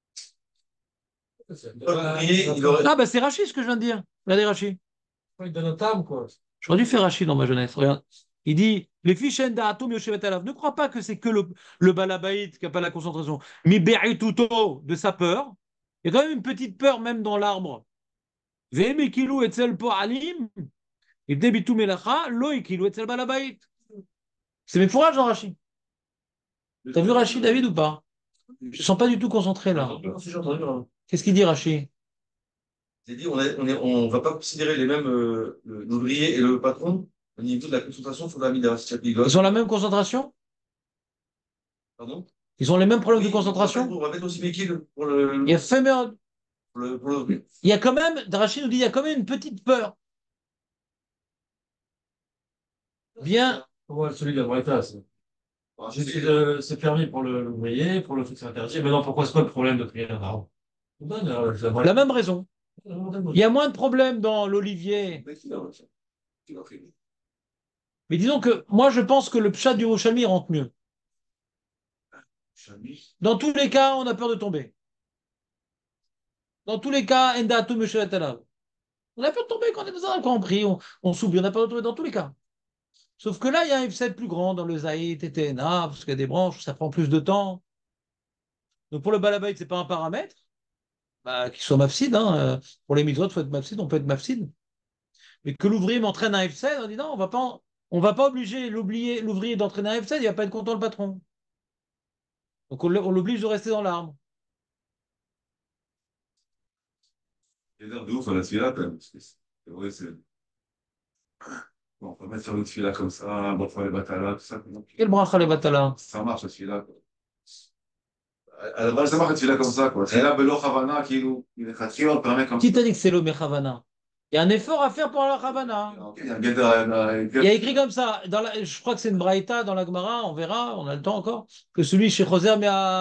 l'ouvrier, il aurait. Ah, bah c'est Rachid ce que je viens de dire. Regardez Rachid. Il donne un table, quoi. J'aurais dû faire Rachid dans ma jeunesse. Regarde. Il dit les fiches d'Atom Yoshevet Alav. Ne crois pas que c'est que le, le balabaït qui n'a pas la concentration. Mi be'ituto de sa peur. Il y a quand même une petite peur même dans l'arbre. Ve'emekilou etzel po'alim. Et debitu melacha, lo ikilu etzel balabaït. C'est mes fourrages dans Rachid. T'as vu Rachid, David, ou pas? Je ne sens pas du tout concentré là. Si j'ai entendu, hein. Qu'est-ce qu'il dit, Rachid? J'ai dit, on est, on est, on va pas considérer les mêmes, euh, le- l'ouvrier et le patron au niveau de la concentration sur la mida. Ils ont la même concentration? Pardon? Ils ont les mêmes problèmes Oui, de concentration? on va mettre aussi Mekil pour le, Il y a fait merde. pour le, pour le- Il y a quand même, Rachid nous dit, il y a quand même une petite peur. Bien. Ouais, celui de la Breta, c'est. Ah, J'ai dit, c'est- euh, c'est permis pour le- l'ouvrier, pour le truc c'est interdit. Mais non, pourquoi c'est quoi le problème de prier un arbre? Ben, euh, la Breta- La même raison. Il y a moins de problèmes dans l'olivier. Mekil, hein, ça. Tu l'as fait. Mais disons que moi, je pense que le pshat du Roshami rentre mieux. Chami. Dans tous les cas, on a peur de tomber. Dans tous les cas, Enda Meshevet Alav. On a peur de tomber quand on est dans un quand on prie, on, on s'oublie, on a peur de tomber dans tous les cas. Sauf que là, il y a un F sept plus grand dans le Zaït et T N A, parce qu'il y a des branches, ça prend plus de temps. Donc pour le balabait, ce n'est pas un paramètre, bah, qu'il soit mafsid. Hein. Euh, Pour les mitzvot, il faut être mafsid, on peut être mafsid. Mais que l'ouvrier m'entraîne un F C, on dit non, on va pas, on va pas obliger l'oublier- l'ouvrier d'entraîner un F C, il va pas être content le patron. Donc on on l'oblige de rester dans l'arbre. Il y a de ouf à la fila, quand même. Parce que c'est c'est vrai, c'est. Bon, on peut mettre sur notre fila comme ça, bon, faut les batala, tout ça. comment- Quel bracha les batala? Ça marche, la fila, quoi. À la base, ça marche, la fila comme ça, quoi. Et là, Belo Havana, qui nous, il est fatigué, on te permet comme ça. Qui t'a dit que c'est l'Omer Havana? Il y a un effort à faire pour la Havana. Ok, il y a un guet- un- un- Il y a écrit comme ça, dans la, je crois que c'est une braïta dans la Gemara, on verra, on a le temps encore, que celui chez Choser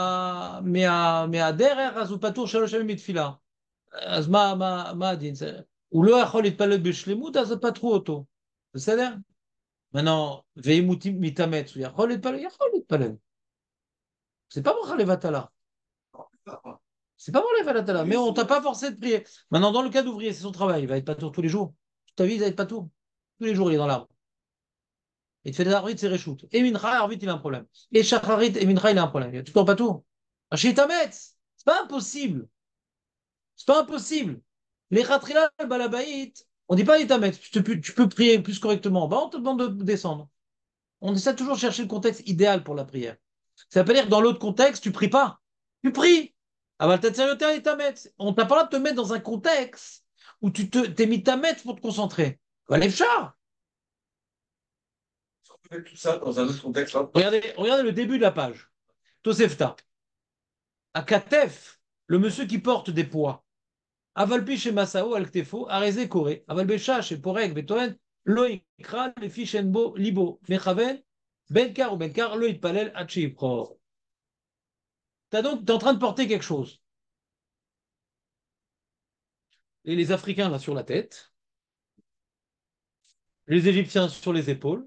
מהדרך, אז הוא פטור שלוש ימים מתפילה. אז מה, מה, מה הדין? זה- הוא לא יכול להתפלל בשלמות, אז פטרו אותו. בסדר? maintenant, ואם הוא מתאמץ, הוא יכול להתפלל? יכול להתפלל. C'est pas ברכה לבטלה. C'est pas ברכה לבטלה, mais on t'a pas forcé de prier. Maintenant, dans le cas d'ouvrier, c'est son travail, il va être patour tous les jours. Toute ta vie, il va être patour. Tous les jours, il est dans l'arbre. Il te fait des arbitres, c'est réchoute. Et Mincha, arbitre, il a un problème. Et Shacharit, et Mincha, il a un problème. Il y a tout le temps pas tout. Achitametz, c'est pas impossible. C'est pas impossible. Les Khatrila, le Balabaït, on dit pas Itametz, tu, peux- tu peux prier plus correctement. Bah, on te demande de descendre. On essaie toujours de chercher le contexte idéal pour la prière. Ça veut pas dire que dans l'autre contexte, tu pries pas. Tu pries. Aval Tatsarioter et Tametz. On t'a pas là de te mettre dans un contexte où tu te, t'es mis Tametz pour te concentrer. Allez, char. On peut mettre tout ça dans un autre contexte, là. Regardez, regardez le début de la page. Tosefta. À Katef, le monsieur qui porte des poids. Avalpi chez Masao, Alktefo, Areze Koré. Avalbecha chez Porek, Betoen, Loïkra, les Fichenbo, Libo, Mechaven, Benkar ou Benkar, Loïkpalel, Hachipror. T'as donc, t'es en train de porter quelque chose. Et les Africains, là, sur la tête. Les Égyptiens sur les épaules.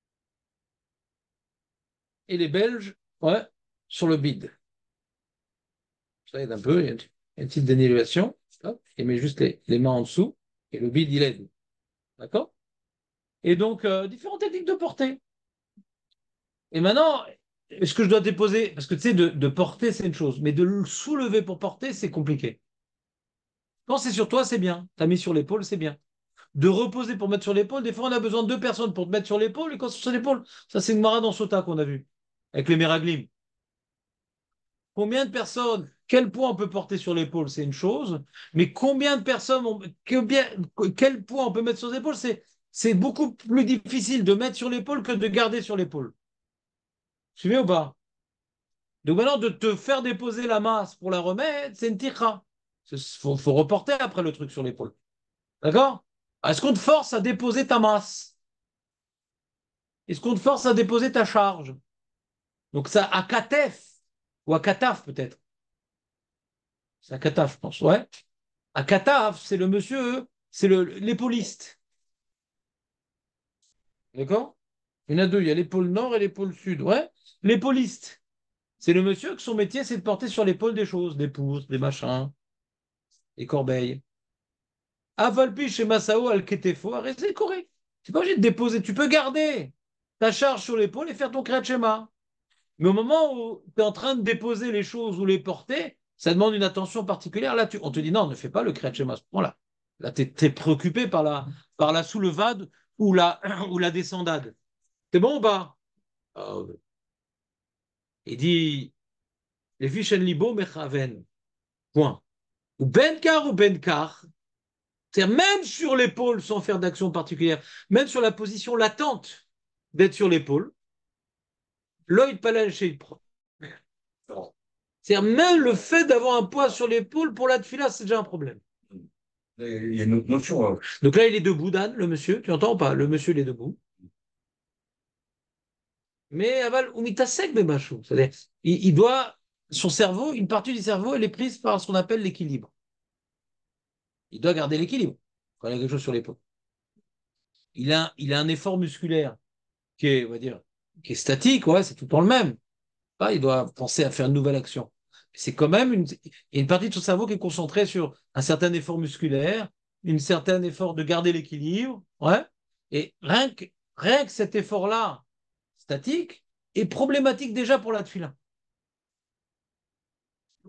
Et les Belges, ouais, sur le bide. Ça aide un peu, il y a une petite dénivellation. Hop, il met juste les, les mains en dessous. Et le bide, il aide. D'accord? Et donc, euh, différentes techniques de portée. Et maintenant, est-ce que je dois déposer? Parce que tu sais, de, de porter, c'est une chose, mais de le soulever pour porter, c'est compliqué. Quand c'est sur toi, c'est bien. Tu as mis sur l'épaule, c'est bien. De reposer pour mettre sur l'épaule, des fois, on a besoin de deux personnes pour te mettre sur l'épaule, et quand c'est sur l'épaule, ça, c'est une Mara dans Sota qu'on a vu, avec les Meraglim. Combien de personnes, quel poids on peut porter sur l'épaule, c'est une chose, mais combien de personnes, on- combien- quel poids on peut mettre sur l'épaule, c'est, c'est beaucoup plus difficile de mettre sur l'épaule que de garder sur l'épaule. Suivez ou pas? Donc maintenant, de te faire déposer la masse pour la remettre, c'est une tikra. Il faut, faut reporter après le truc sur l'épaule. D'accord? Est-ce qu'on te force à déposer ta masse? Est-ce qu'on te force à déposer ta charge? Donc ça, à katef, ou à kataf peut-être. C'est à kataf, je pense, ouais. À kataf, c'est le monsieur, c'est le, l'épauliste. D'accord? Il y en a deux, il y a l'épaule nord et l'épaule sud. Ouais. L'épauliste, c'est le monsieur que son métier, c'est de porter sur l'épaule des choses, des pouces, des machins, des corbeilles. Avalpi chez Masao al-Ketefo, c'est correct. Tu n'es pas obligé de déposer. Tu peux garder ta charge sur l'épaule et faire ton Kriyat Shema. Mais au moment où tu es en train de déposer les choses ou les porter, ça demande une attention particulière. Là, tu, on te dit non, ne fais pas le Kriyat Shema à ce point-là. Là, tu es, préoccupé par la, par la soulevade ou la, ou la descendade. C'est bon ou pas? Ah, ouais. Il dit les fiches en libo mechaven. Point. Ou benkar ou benkar. C'est-à-dire même sur l'épaule, sans faire d'action particulière, même sur la position latente d'être sur l'épaule, l'œil palal chez c'est-à-dire même le fait d'avoir un poids sur l'épaule pour la tefila, c'est déjà un problème. Il y a une autre notion, hein. Donc là, il est debout, Dan, le monsieur. Tu entends ou pas? Le monsieur, il est debout. Mais aval ou mitasek bemachou. C'est-à-dire, il, il doit, son cerveau, une partie du cerveau, elle est prise par ce qu'on appelle l'équilibre. Il doit garder l'équilibre quand il a quelque chose sur l'épaule. Il a, il a un effort musculaire qui est, on va dire, qui est statique, ouais, c'est tout le temps le même. Pas, il doit penser à faire une nouvelle action. C'est quand même une, il y a une partie de son cerveau qui est concentrée sur un certain effort musculaire, une certain effort de garder l'équilibre, ouais. Et rien que, rien que cet effort-là, statique, est problématique déjà pour la tefila.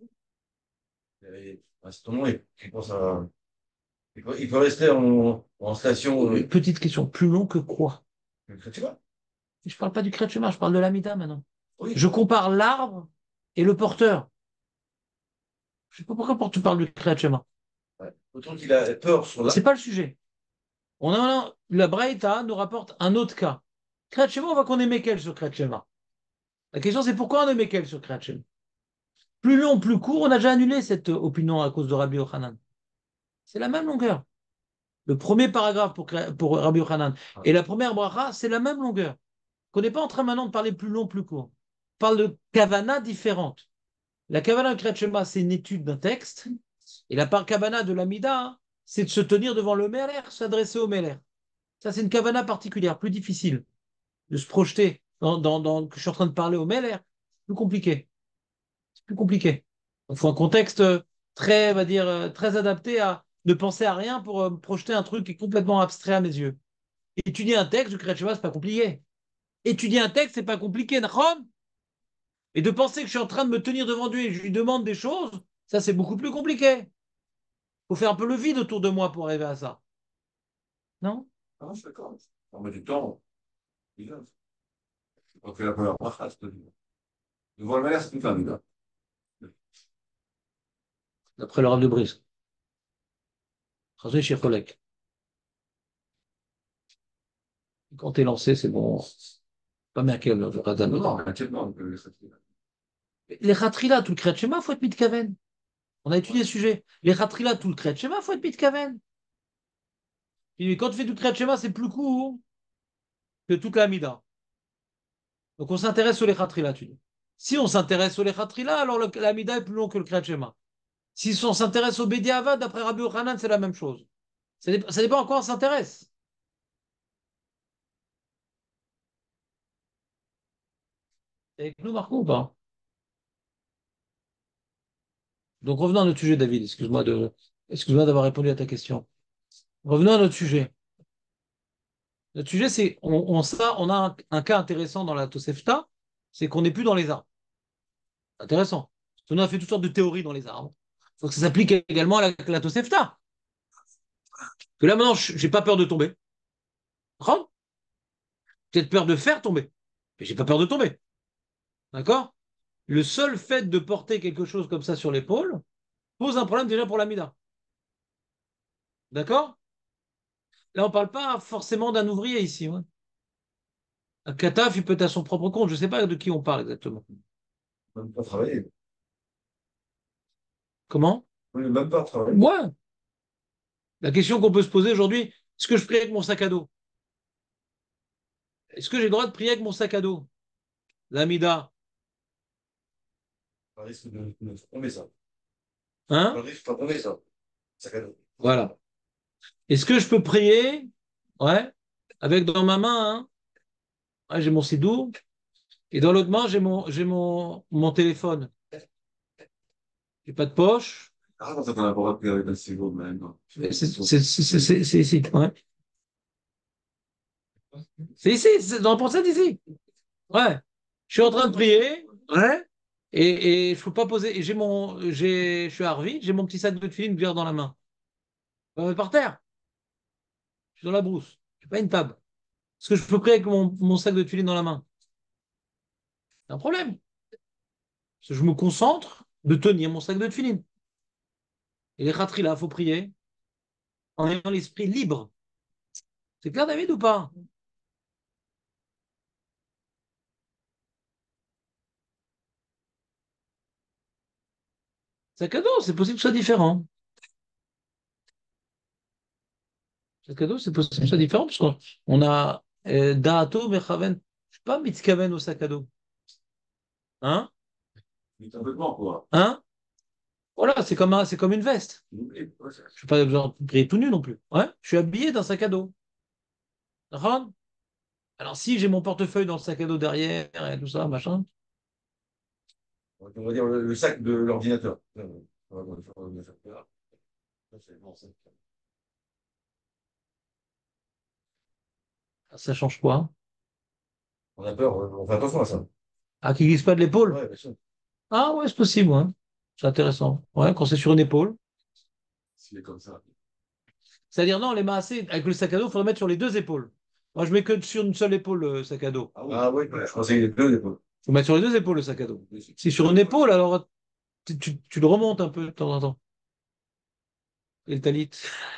Et, à ce moment, il, il pense à, il peut, il peut rester en, en station. Une Euh, petite question, plus long que quoi? tu vois? Je parle pas du Kriyat Shema, je parle de l'Amida maintenant. Oui. Je compare l'arbre et le porteur. Je sais pas pourquoi tu parles du Kriyat Shema. Ouais. Autant qu'il a peur sur C'est l'arbre. pas le sujet. On a, la Braïta nous rapporte un autre cas. Kriyat Shema, on voit qu'on est Mekel sur Kriyat Shema. La question c'est pourquoi on est Mekel sur Kriyat Shema? Plus long, plus court, on a déjà annulé cette opinion à cause de Rabbi Yochanan. C'est la même longueur. Le premier paragraphe pour, pour Rabbi Yochanan et la première bracha, c'est la même longueur. On n'est pas en train maintenant de parler plus long, plus court. On parle de kavana différente. La kavana de Kriyat Shema, c'est une étude d'un texte. Et la part kavana de l'Amida, c'est de se tenir devant le Meler, s'adresser au Meler. Ça, c'est une kavana particulière, plus difficile de se projeter dans, dans, dans que je suis en train de parler au Meler. Plus compliqué. C'est plus compliqué. Il faut un contexte très, on va dire, très adapté à ne penser à rien pour euh, projeter un truc qui est complètement abstrait à mes yeux. Étudier un texte de Kriyat Shema, c'est pas compliqué. Étudier un texte, c'est pas compliqué, Nahon. Et de penser que je suis en train de me tenir devant Dieu et je lui demande des choses, ça c'est beaucoup plus compliqué. Il faut faire un peu le vide autour de moi pour arriver à ça. Non? Ah, je suis d'accord. On met du temps. Déjà. On fait la première bracha, c'est tout. Devant le malheur, c'est tout un débat. D'après le Rav de Brisk. Chazé chez Cholek. Quand t'es lancé, c'est bon. Pas Merkel, le Radan. Non, non, actuellement, on peut laisser ça. Les Khatrila, tout le Kriyat Shema, faut être mitkaven. On a étudié le sujet. Les Khatrila, tout le Kriyat Shema, faut être mitkaven. Et quand tu fais tout le Kriyat Shema, c'est plus court que toute la Mida. Donc on s'intéresse aux Khatrila, tu dis. Si on s'intéresse aux Khatrila, alors le- la Mida est plus long que le Kriyat Shema. Si on s'intéresse au Bediavad, d'après Rabbi Yochanan, c'est la même chose. Ça dépend, ça dépend à quoi on s'intéresse. Avec nous, Marco, ou pas? Donc revenons à notre sujet, David. Excuse-moi de, excuse-moi d'avoir répondu à ta question. Revenons à notre sujet. Notre sujet, c'est, on, on, ça, on a un, un cas intéressant dans la Tosefta, c'est qu'on n'est plus dans les arbres. Intéressant. On a fait toutes sortes de théories dans les arbres. Donc ça s'applique également à la, la Tosefta. Que là, maintenant, je n'ai pas peur de tomber. D'accord. Peut-être peur de faire tomber. Mais j'ai pas peur de tomber. D'accord? Le seul fait de porter quelque chose comme ça sur l'épaule pose un problème déjà pour l'amida. D'accord? Là, on ne parle pas forcément d'un ouvrier ici. Ouais. Un kataf, il peut être à son propre compte. Je ne sais pas de qui on parle exactement. Même pas travailler. Comment? On n'est même pas travailler. Ouais. La question qu'on peut se poser aujourd'hui, est-ce que je prie avec mon sac à dos? Est-ce que j'ai le droit de prier avec mon sac à dos? L'amida. Ça risque de de tomber, ça. Ça Hein? risque de tomber, ça. Sac à dos. Voilà. Est-ce que je peux prier? Ouais. Avec dans ma main, hein? Ouais, j'ai mon sidou. Et dans l'autre main, j'ai mon, j'ai mon, mon téléphone. J'ai pas de poche. Ah, dans ça qu'on a pas rappelé avec un cerveau, même. C'est c'est- c'est- c'est- c'est- c'est ici. Ouais. C'est ici. C'est dans la pensée d'ici. Ouais. Je suis en train de prier. Ouais. Et, et je peux pas poser. Et j'ai mon, j'ai, je suis à Arvi. J'ai mon petit sac de film vert dans la main. Euh, par terre. Je suis dans la brousse. Je pas une table. Est-ce que je peux prier avec mon, mon sac de tuiles dans la main? C'est un problème. Parce que je me concentre de tenir mon sac de tuiles. Et les ratris là, il faut prier en ayant l'esprit libre. C'est clair, David, ou pas? Sac à dos, c'est possible que ce soit différent. Sac à dos, c'est possible que ce soit différent, parce qu'on on a euh, Daato, Mechaven. Je ne suis pas Mitzkaven au sac à dos. Hein? Mais complètement, quoi. Hein? Voilà, c'est comme, un- c'est comme une veste. Oui, ouais, ça. Je ne suis pas besoin de prier tout nu non plus. Ouais? Je suis habillé d'un sac à dos. D'accord. Alors, si j'ai mon portefeuille dans le sac à dos derrière et tout ça, machin. On va dire le, le sac de l'ordinateur. Ouais, ouais. Ouais, ouais, ouais, ouais, ouais. Ça, c'est bon, ça. Ça change quoi? On a peur, on fait attention à ça. Ah, qui glisse pas de l'épaule? Ouais, bien sûr. Ah, ouais, c'est possible, ouais. C'est intéressant. Ouais, quand c'est sur une épaule. S'il est comme ça. C'est-à-dire, non, les massés, avec le sac à dos, il faudrait mettre sur les deux épaules. Moi, je mets que sur une seule épaule le sac à dos. Ah oui, ah, oui, ouais, je pensais qu'il était deux, des fois. Il faut mettre sur les deux épaules le sac à dos. Si sur une épaule, alors tu, tu- tu le remontes un peu de temps en temps. Et le talit.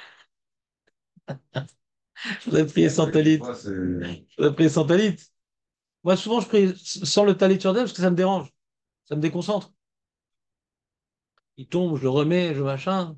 Je voudrais prier sans talit. Moi, c'est. Je voudrais prier sans talit. Moi, souvent, je prie sans le talit sur tête parce que ça me dérange. Ça me déconcentre. Il tombe, je le remets, je machin.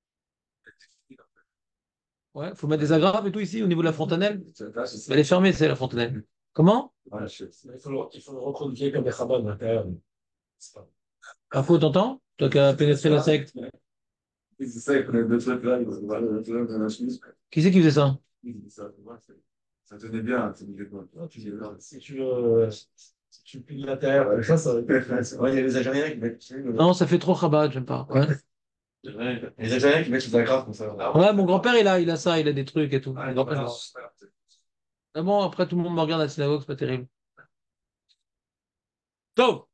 Ouais, faut mettre des agrafes et tout ici, au niveau de la fontanelle. Elle est fermée, c'est la fontanelle. Comment? Ouais, je- Il faut le, il faut le reproduire comme des Chabad à l'intérieur. C'est pas- Info, t'entends? Toi qui as pénétré la secte. C'est ça, il prenait deux trucs là, il va le truc dans la chemise. Qui c'est qui faisait ça? Il dit ça, ouais, c'est- ça tenait bien, ça tenait bien. Non, tu dis, non, si tu le, si tu le plies de l'intérieur, comme ça, ça va être- Ouais, il y a les Algériens qui mettent, tu sais, le- Non, ça fait trop rabat, j'aime pas. Ouais. Ouais, les Algériens qui mettent des agrafes comme ça. Ouais, mon grand-père, il a, il a ça, il a des trucs et tout. Ah, Mon grand-père, voilà. il a- Ah bon, après, tout le monde me regarde à la synagogue, c'est pas terrible. Top!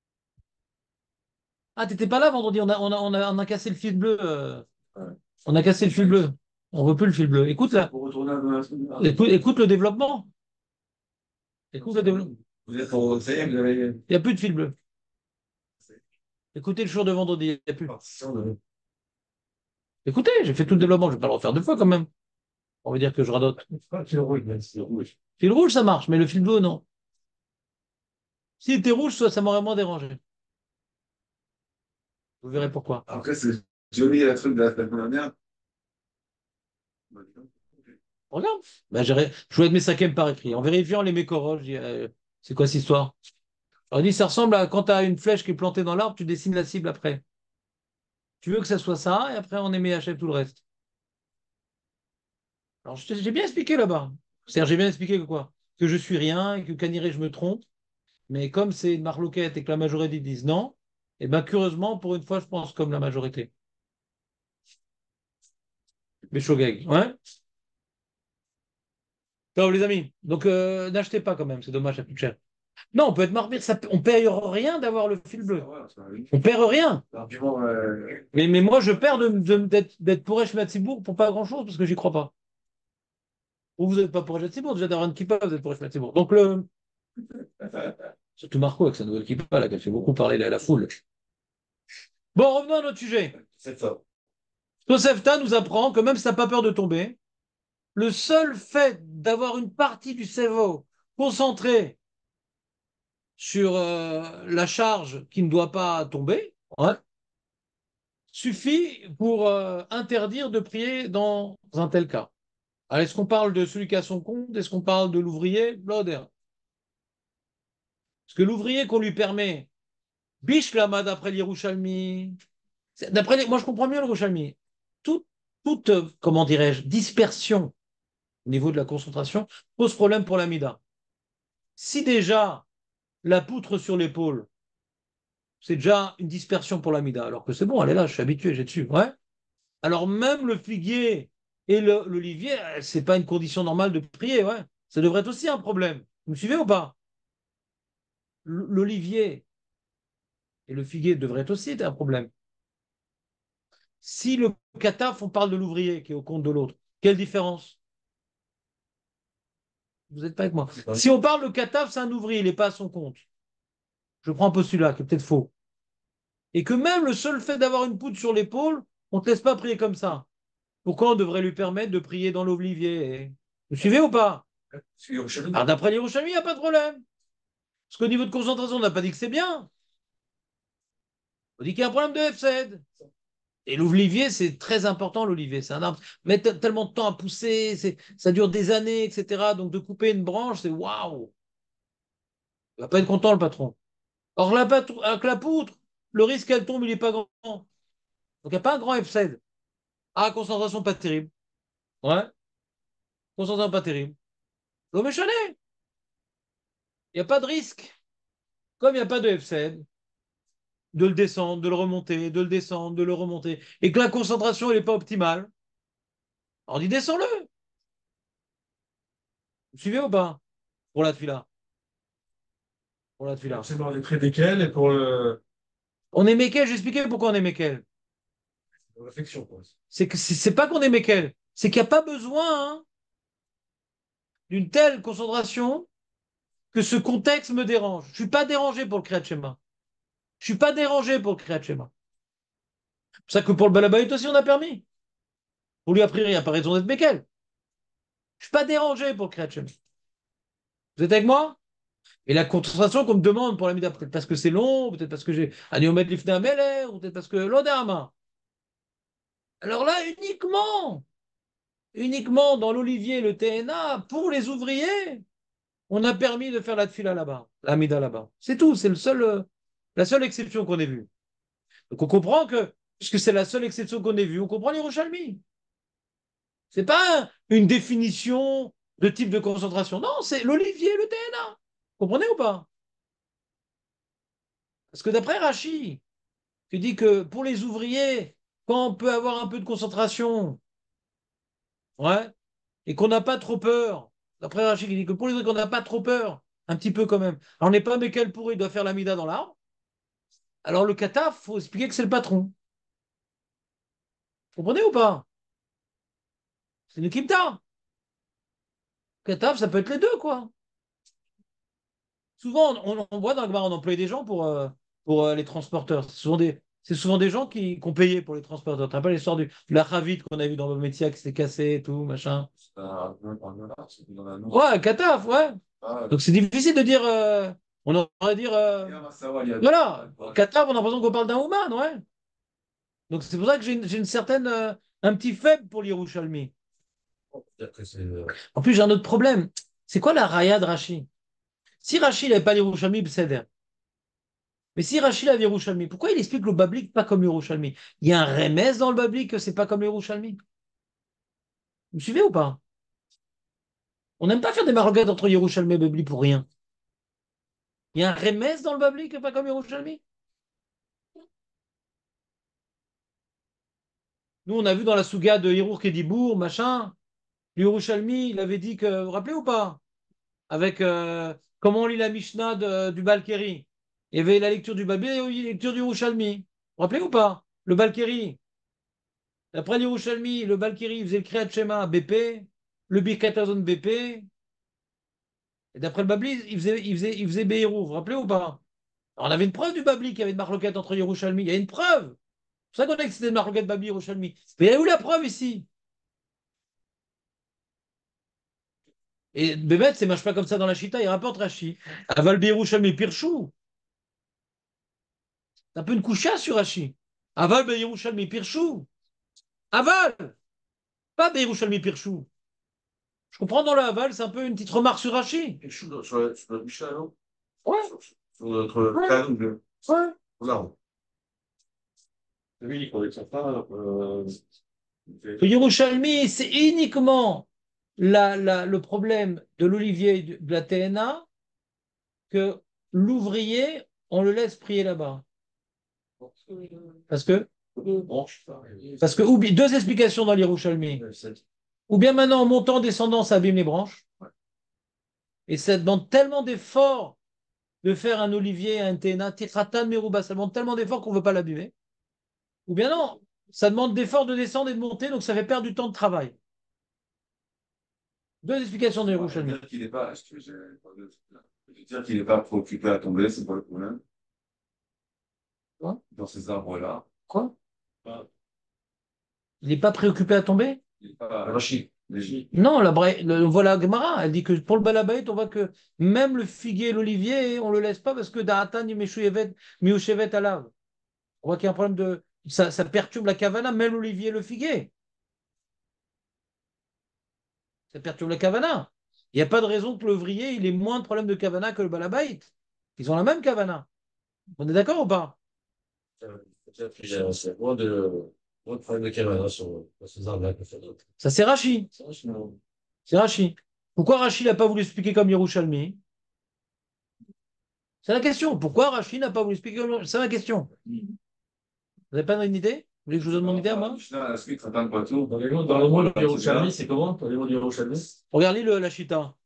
Ah, t'étais pas là vendredi, on a, on a, on a, on a cassé le fil bleu. euh, On a cassé le fil bleu. On veut plus le fil bleu. Écoute là. Pour retourner dans la semaine. Écoute, écoute le développement. Écoute le développement. Vous êtes au ça y est, vous avez Il n'y a plus de fil bleu. Écoutez le jour de vendredi, il n'y a plus. partition de. Écoutez, j'ai fait tout le développement, je vais pas le refaire deux fois quand même. On va dire que je radote. Ah, tu le rouges, mais c'est rouge. Fil rouge, ça marche, mais le fil bleu, non. S'il était rouge, ça, ça m'aurait moins dérangé. Vous verrez pourquoi. Après, c'est joli le truc de la semaine dernière. Regarde. Ben, j'ai- je voulais être mes cinquièmes par écrit. En vérifiant les mécoroches, je dis, euh, c'est quoi cette histoire? On dit, ça ressemble à quand tu as une flèche qui est plantée dans l'arbre, tu dessines la cible après. Tu veux que ça soit ça, et après on émet achève tout le reste. Alors, je t'ai- j'ai bien expliqué là-bas. C'est-à-dire, j'ai bien expliqué que quoi? Que je suis rien, et que Caniré, je me trompe. Mais comme c'est une marloquette et que la majorité disent non, et bien, curieusement, pour une fois, je pense comme la majorité. Mais Shogeg, ouais. Ciao, les amis. Donc, euh, n'achetez pas quand même, c'est dommage, ça coûte cher. Non, on peut être marmire, ça, peut- on ne paye rien d'avoir le fil bleu. On perd rien. L'argument, euh, Mais, mais moi, je perds de, de- d'être, d'être pour Eshmatibourg pour pas grand-chose parce que j'y crois pas. Ou vous n'êtes pas pour Eshmatibourg, déjà d'avoir une kippa, vous êtes pour Eshmatibourg. Donc, le... surtout Marco avec sa nouvelle kippa, là, qui a fait beaucoup parler à la foule. Bon, revenons à notre sujet. c'est ça. Tosefta nous apprend que même si tu n'as pas peur de tomber, le seul fait d'avoir une partie du cerveau concentrée sur euh, la charge qui ne doit pas tomber, ouais, suffit pour euh, interdire de prier dans un tel cas. Alors, est-ce qu'on parle de celui qui a son compte? Est-ce qu'on parle de l'ouvrier? Bloder. Parce que l'ouvrier qu'on lui permet, biche lama d'après l'Yerushalmi, d'après les... moi je comprends mieux le Yerushalmi. Toute, toute euh, comment dirais-je, dispersion au niveau de la concentration pose problème pour l'amida. Si déjà la poutre sur l'épaule, c'est déjà une dispersion pour l'amida, alors que c'est bon, elle est là, je suis habitué, j'ai dessus. Ouais. Alors même le figuier et le- l'olivier, euh, c'est pas une condition normale de prier, ouais. Ça devrait être aussi un problème. Vous me suivez ou pas? L- L'olivier et le figuier devraient être aussi être un problème. Si le cataf, on parle de l'ouvrier qui est au compte de l'autre, quelle différence? Vous n'êtes pas avec moi. Si on parle de cataf, c'est un ouvrier, il n'est pas à son compte. Je prends un postulat qui est peut-être faux. Et que même le seul fait d'avoir une poutre sur l'épaule, on ne te laisse pas prier comme ça. Pourquoi on devrait lui permettre de prier dans l'olivier? Vous suivez ou pas? Alors d'après les Yerushalmi, il n'y a pas de problème. Parce qu'au niveau de concentration, on n'a pas dit que c'est bien. On dit qu'il y a un problème de F Z. Et l'olivier, c'est très important, l'olivier. C'est un arbre. Mais t- tellement de temps à pousser, c'est- ça dure des années, et cetera. Donc de couper une branche, c'est waouh. Il va pas être content, le patron. Or, la patr- avec la poutre, le risque qu'elle tombe, il n'est pas grand. Donc il n'y a pas un grand F Z. Ah, concentration pas terrible. Ouais, concentration pas terrible. L'homme est chané. Il n'y a pas de risque. Comme il n'y a pas de F Z, de le descendre, de le remonter, de le descendre, de le remonter, et que la concentration, elle n'est pas optimale, on dit descends-le. Vous suivez ou pas? Pour la tuila. Pour la tuila. C'est dans les prix desquels et pour le. On est Mekel, j'ai expliqué pourquoi on est Mekel. Réflexion, quoi. C'est que c'est c'est pas qu'on est Mekel, c'est qu'il n'y a pas besoin hein, d'une telle concentration que ce contexte me dérange. Je ne suis pas dérangé pour le Kriyat Shema. Je ne suis pas dérangé pour le Kriyat Shema. C'est pour ça que pour le Balabait aussi, on a permis. Pour lui, a priori, il n'y a pas raison d'être Mekel. Je ne suis pas dérangé pour le Kriyat Shema. Vous êtes avec moi? Et la concentration qu'on me demande pour la Mida, peut-être parce que c'est long, peut-être parce que j'ai un Yomed Lifnei Ameler, ou peut-être parce que l'Odama. Alors là, uniquement, uniquement dans l'Olivier, le T N A, pour les ouvriers, on a permis de faire la tfila là-bas, la Mida là-bas. C'est tout, c'est le seul, euh, la seule exception qu'on ait vue. Donc on comprend que, puisque c'est la seule exception qu'on ait vue, on comprend les Yerushalmi. C'est pas une définition de type de concentration. Non, c'est l'Olivier, le T N A. Vous comprenez ou pas? Parce que d'après Rachi, qui dit que pour les ouvriers, quand on peut avoir un peu de concentration, ouais, et qu'on n'a pas trop peur, d'après Rachid, il dit que pour les ouvriers, qu'on n'a pas trop peur, un petit peu quand même. Alors on n'est pas Mekel pour il doit faire la mida dans l'arbre. Alors le kata, il faut expliquer que c'est le patron. Vous comprenez ou pas? C'est une kimta. Kata, ça peut être les deux, quoi. Souvent, on, on voit dans le Gemara, on emploie des gens pour, euh, pour euh, les transporteurs. C'est souvent des, c'est souvent des gens qui, qui ont payé pour les transporteurs. Tu te rappelles l'histoire du, de la Ravite qu'on a vu dans le métier qui s'était cassé et tout, machin. C'est un un dollar, c'est dans la note. Ouais, Kataf, ouais. Ah, Donc c'est difficile de dire. euh, on aurait dire. euh, regarde, ça va, il y a- voilà, Kataf, on a l'impression qu'on parle d'un Ouman, ouais. Donc c'est pour ça que j'ai une, j'ai une certaine. euh, un petit faible pour l'Yerushalmi. C'est-à-dire que c'est, euh, En plus, j'ai un autre problème. C'est quoi la raya de Rashi? Si Rashi n'avait pas l'Yerushalmi, c'est mais si Rashi avait Yerushalmi, pourquoi il explique le Bablik pas comme l'Yerushalmi? Il y a un remez dans le Bablik que c'est pas comme l'Yerushalmi. Vous me suivez ou pas? On n'aime pas faire des maroquettes entre Yerushalmi et Babli pour rien. Il y a un remez dans le Bablik pas comme Yerushalmi? Nous, on a vu dans la Souga de Hirour Kedibour, machin, l'Yerushalmi, il avait dit que, vous vous rappelez ou pas? Avec euh, comment on lit la Mishnah de- du Balkeri. Il y avait la lecture du Babli et la lecture du Yerushalmi. Vous vous rappelez ou pas? Le Balkeri. Après l'Yerushalmi, le Balkiri faisait le Kriyat Shema B P, le Birkat Hazon B P, et d'après le Babli, il faisait, il faisait, il faisait Beirut, vous vous rappelez ou pas? Alors, on avait une preuve du Babli qu'il y avait une marloquette entre Yerushalmi, il y a une preuve. C'est pour ça qu'on a que c'était une marloquette Babli Yerushalmi. Mais il y a où la preuve ici? Et Bémet, c'est marche pas comme ça dans la Chita, il rapporte Rashi. Aval Yerushalmi Pirchou. C'est un peu une coucha sur Rashi. Aval Yerushalmi Pirchou. Aval, pas Yerushalmi Pirchou. Je comprends dans le aval, c'est un peu une petite remarque sur Rashi. quelque chose sur la, sur la Mishnah, non? Ouais, Sur, sur notre ouais, calme de ouais. l'arbre. Oui, qu'on est sympa. Euh, Le Yerushalmi, c'est uniquement la- la- le problème de l'olivier de de la T N A que l'ouvrier, on le laisse prier là-bas. Parce que, branche. parce que oublie, deux explications dans l'Yerushalmi. Ou bien maintenant, en montant, descendant, ça abîme les branches. Et ça demande tellement d'efforts de faire un olivier, un T N A, Tiratan, Meruba, ça demande tellement d'efforts qu'on ne veut pas l'abîmer. Ou bien non, ça demande d'efforts de descendre et de monter, donc ça fait perdre du temps de travail. Deux explications de On va Yerushalmi. dire qu'il n'est pas, je veux dire qu'il n'est pas préoccupé à tomber, c'est pas le problème. Quoi? Dans ces arbres-là. Quoi? Pas- Il n'est pas préoccupé à tomber? Il n'est pas Rachid. léger. Non, la, Bra- le- voilà Gemara, elle dit que pour le balabait, on voit que même le figuier et l'olivier, on ne le laisse pas parce que Da'atan Miushevet alav. On voit qu'il y a un problème de. Ça, ça perturbe la kavana, même l'olivier et le figuier. Ça perturbe la kavana. Il n'y a pas de raison que l'ouvrier, il ait moins de problèmes de kavana que le balabait. Ils ont la même kavana. On est d'accord ou pas? Peut-être qu'il y a c'est moins de, moins de problèmes de caméra sur, sur ces arbres-là que sur d'autres. Ça, c'est Rashi. C'est vrai, sinon, C'est Rashi. Pourquoi Rashi n'a pas voulu expliquer comme Yerushalmi? C'est la question. Pourquoi Rashi n'a pas voulu expliquer comme C'est la question. Vous n'avez pas une idée? Vous voulez que je vous donne mon idée à moi? Mishnah, la suite, Ratan Poitou. Dans les mots, dans le mot de Yerushalmi, c'est comment? Dans les mots de Yerushalmi? Regardez le, la chita.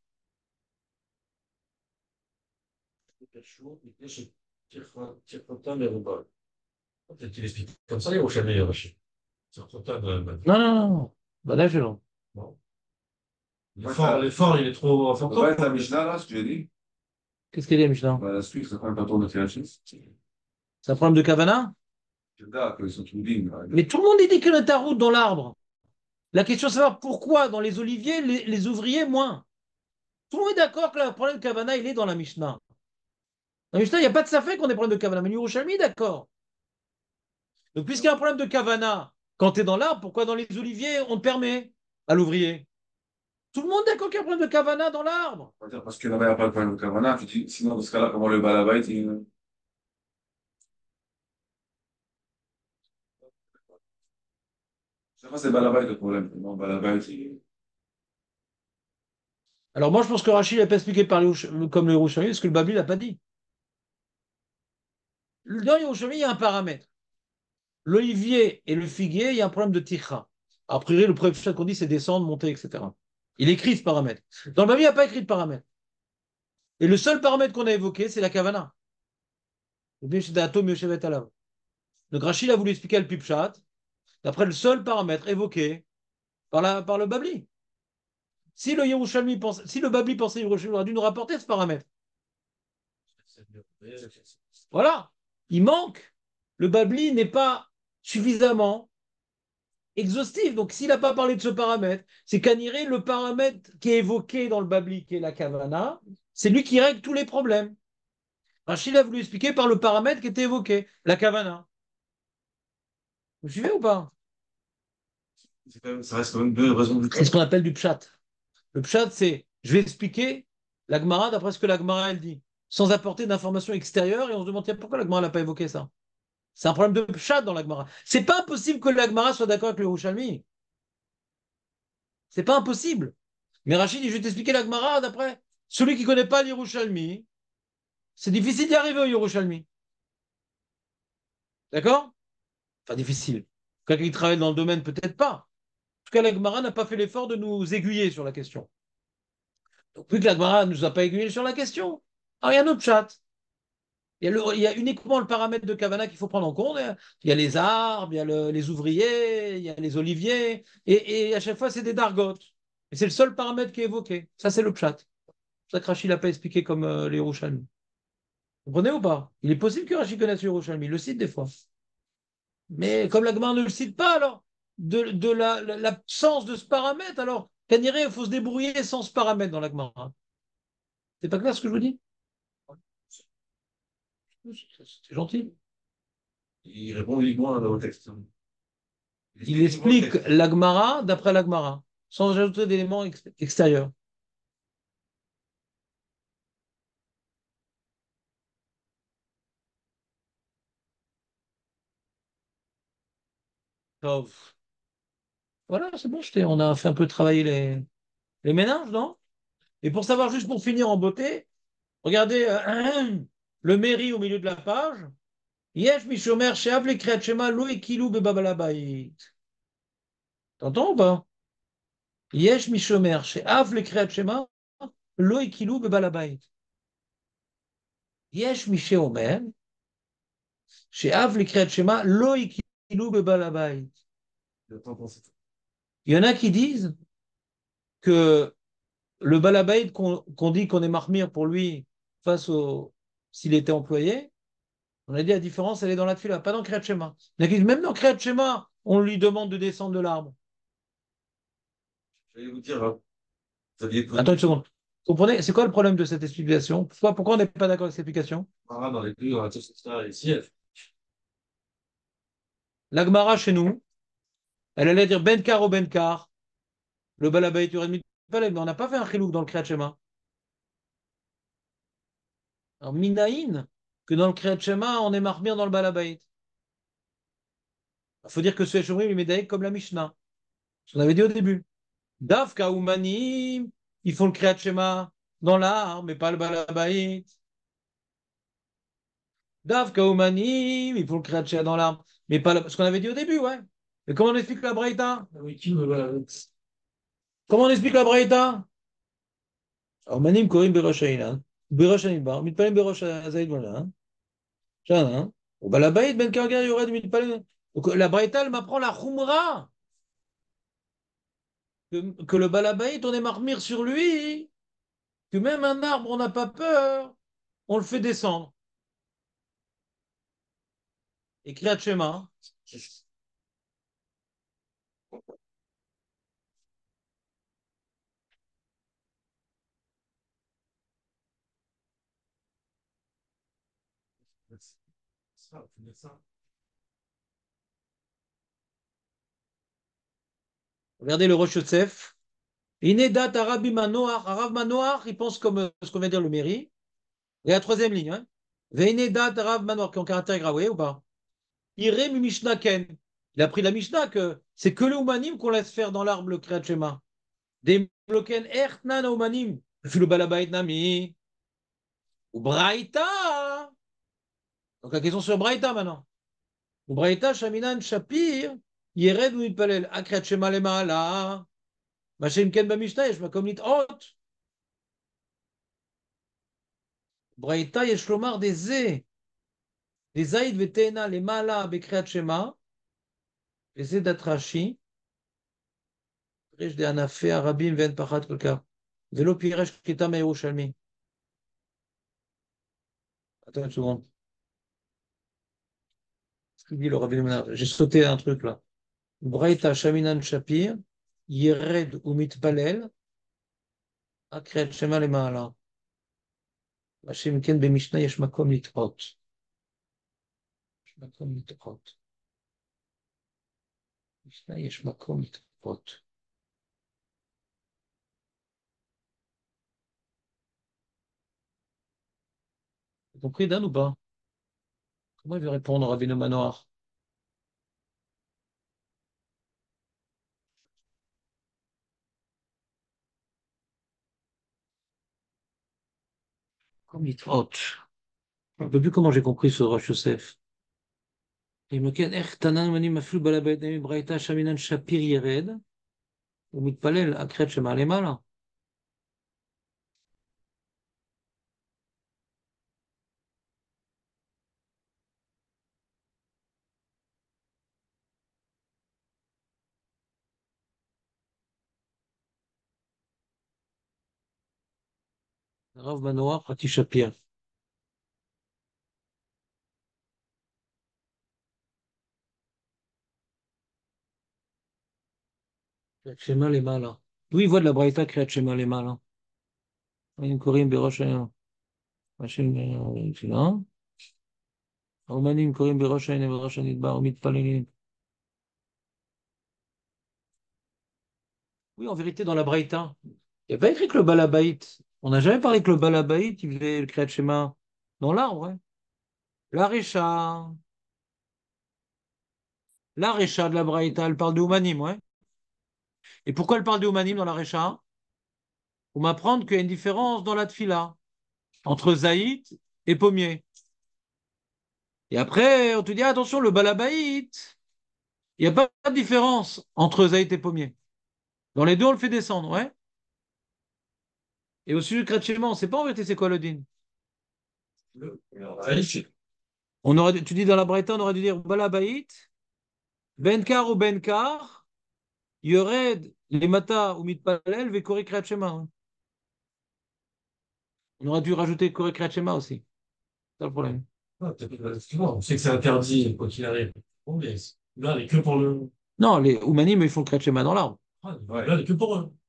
Tirchotan et Rubal. Peut-être qu'il explique comme ça, Yerushalmi, Rachid. C'est retard, euh, bah, Non, non, non. Bah là, je non. bon. Ouais, L'effort, ça- l'effort, il est trop Ça important. va être la Mishnah, là, ce que j'ai dit. Qu'est-ce qu'il y a, Mishnah? Bah, la suite, ça prend pas tour de Théachis. C'est un problème de Kavana? Je dis qu'ils sont tous dignes. Là. Mais tout le monde dit qu'il y a ta route dans l'arbre. La question, c'est de savoir pourquoi dans les oliviers, les, les ouvriers moins. Tout le monde est d'accord que le problème de Kavana, il est dans la Mishnah. Dans la Mishnah, il n'y a pas de safek qu'on ait problème de Kavana. Mais Yerushalmi, d'accord. Donc, puisqu'il y a un problème de Kavana, quand tu es dans l'arbre, pourquoi dans les oliviers, on te permet à l'ouvrier? Tout le monde est d'accord qu'il y a un problème de Kavana dans l'arbre. On va dire, parce que là-bas, il n'y a pas de problème de Kavana. Tu dis, sinon, dans ce cas-là, comment le balabait, il... C'est pas c'est balabait le problème. Non, balabait, il... Alors, moi, je pense que Rachid n'a pas expliqué par les, comme le Yerushalmi, parce que le Babli ne l'a pas dit. Dans Yerushalmi, il y a un paramètre. L'olivier et le figuier, il y a un problème de ticha. A priori, le premier chose qu'on dit, c'est descendre, monter, et cetera. Il écrit ce paramètre. Dans le Babli, il n'y a pas écrit de paramètre. Et le seul paramètre qu'on a évoqué, c'est la kavana. Donc Rachid a voulu expliquer le pipchat, d'après le seul paramètre évoqué par, la, par le Babli. Si le Yerushalmi pense, si le Babli pensait Yerushalmi, il aurait dû nous rapporter ce paramètre. Voilà. Il manque. Le Babli n'est pas suffisamment exhaustif. Donc, s'il n'a pas parlé de ce paramètre, c'est qu'Aniré, le paramètre qui est évoqué dans le Babli, qui est la kavana, c'est lui qui règle tous les problèmes. Rachid a voulu expliquer par le paramètre qui était évoqué, la kavana. Vous suivez ou pas? C'est quand même- Ça reste quand même deux raisons du C'est ce qu'on appelle du pshat. Le pshat, c'est je vais expliquer la Gemara d'après ce que la Gemara elle dit, sans apporter d'informations extérieures, et on se demande tiens, pourquoi la Gemara n'a pas évoqué ça? C'est un problème de pshat dans la Gemara. C'est pas impossible que la Gemara soit d'accord avec le Yerushalmi. C'est pas impossible. Mais Rachid dit je vais t'expliquer la Gemara d'après celui qui ne connaît pas le Yerushalmi. C'est difficile d'y arriver au Yerushalmi. D'accord? Enfin, difficile. Quelqu'un qui travaille dans le domaine, peut-être pas. En tout cas, la Gemara n'a pas fait l'effort de nous aiguiller sur la question. Donc, vu que la Gemara ne nous a pas aiguillé sur la question, alors il y a un autre chat. Il y, a le- il y a uniquement le paramètre de Kavana qu'il faut prendre en compte. Il y a les arbres, il y a le- les ouvriers, il y a les oliviers, et, et à chaque fois, c'est des dargotes. Et c'est le seul paramètre qui est évoqué. Ça, c'est le pshat. C'est pour ça que Rachid l'a pas expliqué comme euh, les Yerushalmi. Vous comprenez ou pas? Il est possible que Rachid connaisse le Yerushalmi. Il le cite des fois. Mais comme la Gemara ne le cite pas, alors, de, de la- la- l'absence de ce paramètre, alors, Kaniré, il faut se débrouiller sans ce paramètre dans la Gemara. C'est pas clair ce que je vous dis? C'est gentil. Il répond uniquement au texte. Il explique l'Agmara d'après l'Agmara, sans ajouter d'éléments ex- extérieurs. Tov. Voilà, c'est bon, je t'ai- on a fait un peu travailler les, les méninges, non? Et pour savoir, juste pour finir en beauté, regardez euh, le mairie au milieu de la page. Yesh mishomer she'av lekriat shema lo ekilu bebabalabait. T'entends ou pas? Yesh mishomer she'av lekriat shema lo ekilu bebalabait. Yesh mishomer she'av lekriat shema lo ekilu bebalabait. Il y en a qui disent que le balabait qu'on qu'on dit qu'on est marmire pour lui face au s'il était employé, on a dit la différence, elle est dans la tefila, pas dans Kriyat Shema. Il y en a qui disent, même dans Kriyat Shema, on lui demande de descendre de l'arbre. Je vais vous dire, hein, vous aviez posé Attends une seconde. Vous comprenez? C'est quoi le problème de cette explication? Pourquoi, pourquoi on n'est pas d'accord avec cette explication? Gemara dans les deux, dans la Tosafta et Sief. La Gemara chez nous, elle allait dire Benkar ou Benkar, le balabait, tu aurais mis mais on n'a pas fait un chilouk dans le Kriyat Shema. Alors, minaïn, que dans le Kriyat Shema, on est marmire dans le balabait. Il faut dire que ce Shomrim, il est médaillé comme la Mishnah. Ce qu'on avait dit au début. Davka ou Manim, ils font le Kriyat Shema dans l'arbre, mais pas le balabait. Davka ou Manim, ils font le Kriyat Shema dans l'arbre, mais pas le... ce qu'on avait dit au début, ouais. Mais comment on explique la Braïta? Oui, qui me va. Comment on explique la Braïta? Alors, Manim, Korim, Berosh Haïna. Berosh Haïna, Mitpalim, Berosh Hazaïd, voilà. Hein. Au Balabait, Ben Kargar Yored Mitpalel. Donc la Braïta, elle m'apprend la Khumra. Que, que le Balabait, on est marmire sur lui. Que même un arbre, on n'a pas peur. On le fait descendre. Et Kriyat Shema. Regardez le Rosh Yosef. Inedat Arabi Manoach. Arav Manoach, il pense comme euh, ce qu'on vient de dire le mairie. Et la troisième ligne. Hein. Veinedat Arav Manoach, qui est en caractère grave, ou pas? Iré mi Mishnah Ken. Il a pris la Mishnah que c'est que le Oumanim qu'on laisse faire dans l'arbre le Kriyat Shema. Des bloken Ertnan Oumanim. Puis le Balabait Nami. Ou Braïta. Donc la question sur Braïta maintenant. Ou Braïta Shaminan Shapir. Yered ou Mitpalel. Akriyat Shema le Maala. Machem Ken Bamishnah, yesh makom hot. Braïta yesh lomar des zé. Des zaïd vetena le Maala bekriyat Shema. Et c'est d'atrachi. Riche de Anafé, Arabim, Ven Pachat Kolka. Velo Piresh Kitam Yerushalmi. Attends une seconde. Ce qu'il dit le Rabbi Menar. J'ai sauté un truc là. Braïta Shaminan Shapir. Yered ou Mitpalel. Akriyat Shema le Maala. Machem Ken Bemishna yesh makom hot. Yesh makom hot. Mishnah yesh makom hot. Vous compris, Dan, ou pas? Comment il veut répondre, Rabbi Manoach? Comme il trotte. Je ne sais plus comment j'ai compris ce Rosh Yosef. Il me ken ech tanan mani maflu balabait nami braïta shaminan shapir yered ou mitpalel akret shema lemala. Rav Manoach Prati Shapir. Akret shema lemala. D'où il voit de la braïta akret shema lemala. Il korim berosh Hashem là. Romanim korim berosh Hashem berosh Nidbar ou mitpalelim. Oui, en vérité, dans la braïta, il n'y a pas écrit que le balabaït. On n'a jamais parlé que le balabaït, il faisait le kriyat shema dans l'arbre. Ouais. La Récha, la Récha de la Braïta, elle parle de Oumanim, ouais. Et pourquoi elle parle de Oumanim dans la Récha? Pour m'apprendre qu'il y a une différence dans la Tfila entre Zaïd et Pommier. Et après, on te dit, attention, le Balabaït, il n'y a pas de différence entre Zaïd et Pommier. Dans les deux, on le fait descendre, ouais. Et au sujet du Kratchema, on ne sait pas en vérité c'est quoi le din. On aurait, tu dis dans la Braïta, on aurait dû dire Balabaït, Benkar ou Benkar, Yored, les Mata ou Mitpalel, Vekori Kratchema. On aurait dû rajouter Koré Kriyat Shema aussi. C'est ça le problème. Ah, effectivement, on sait que c'est interdit, quoi qu'il arrive. Bon, mais là, elle est que pour le. Non, les Oumanim, ils font le Kriyat Shema dans l'arbre. Ah, ouais. Là, elle est que pour eux.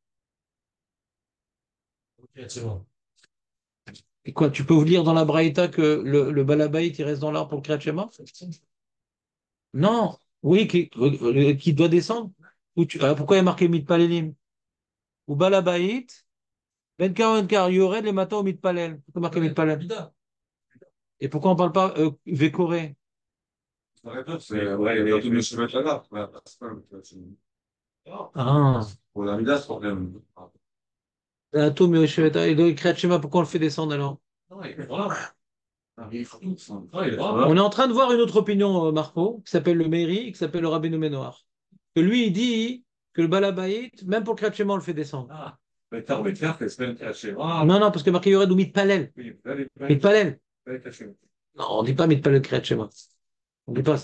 Ok, c'est bon. Et quoi, tu peux vous lire dans la Braïta que le, le Balabaït, il reste dans l'arbre pour le Kriyat Shema? Non. Oui, qui, euh, qui doit descendre. Ou tu, alors pourquoi il y a marqué Mitpalelim? Ou Balabaït, Benkar Benkar, Yored, les matins au Mitpalel. Pourquoi marqué Mitpalel? Et pourquoi on ne parle pas euh, Vécoré? La réponse, c'est, ouais, il y a tout le chemin de là. Ouais, c'est pas le cas, c'est- Ah. Pour la Mida, c'est problème. Ah, tout, mais je vais- et le Kriyat Shema, pourquoi on le fait descendre alors? Non, il est voilà. Ah, il faut tout, ça. Ah, il est voilà. On est en train de voir une autre opinion, euh, Marco, qui s'appelle le Meiri, qui s'appelle le Rabbeinu Ménoir. Que lui, il dit que le Balabaït, même pour le Kriyat Shema, on le fait descendre. Ah, mais t'as envie de faire, c'est semaine cachée. Ah, Non, non, parce que marqué Yored ou Mitpalel. oui, allez, allez, Mitpalel. allez, cachée. Non, on ne dit pas Mitpalel Kriyat Shema. N'oublie pas.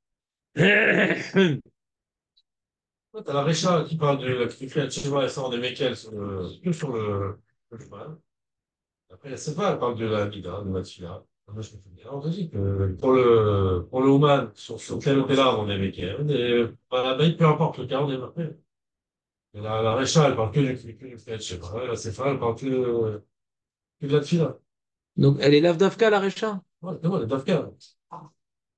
T'as la Récha qui parle de la qui fait un schéma et ça en des Mekel sur le, que sur le, le cheval. Après, la Sefa, elle parle de la Mida, de la Tfila. Moi, je me fais bien. On te dit que pour le, pour le Ouman, sur, sur tel ou tel arbre, on est Mekel. Et par la Baïd, peu importe le cas, on est marqué. Et la, la Récha, elle parle que du, que du fait, je sais pas. La Sefa, elle parle que, que de la Tfila. Donc, elle est l'Avdavka, la Recha. Ouais, c'est bon, les Dafka. La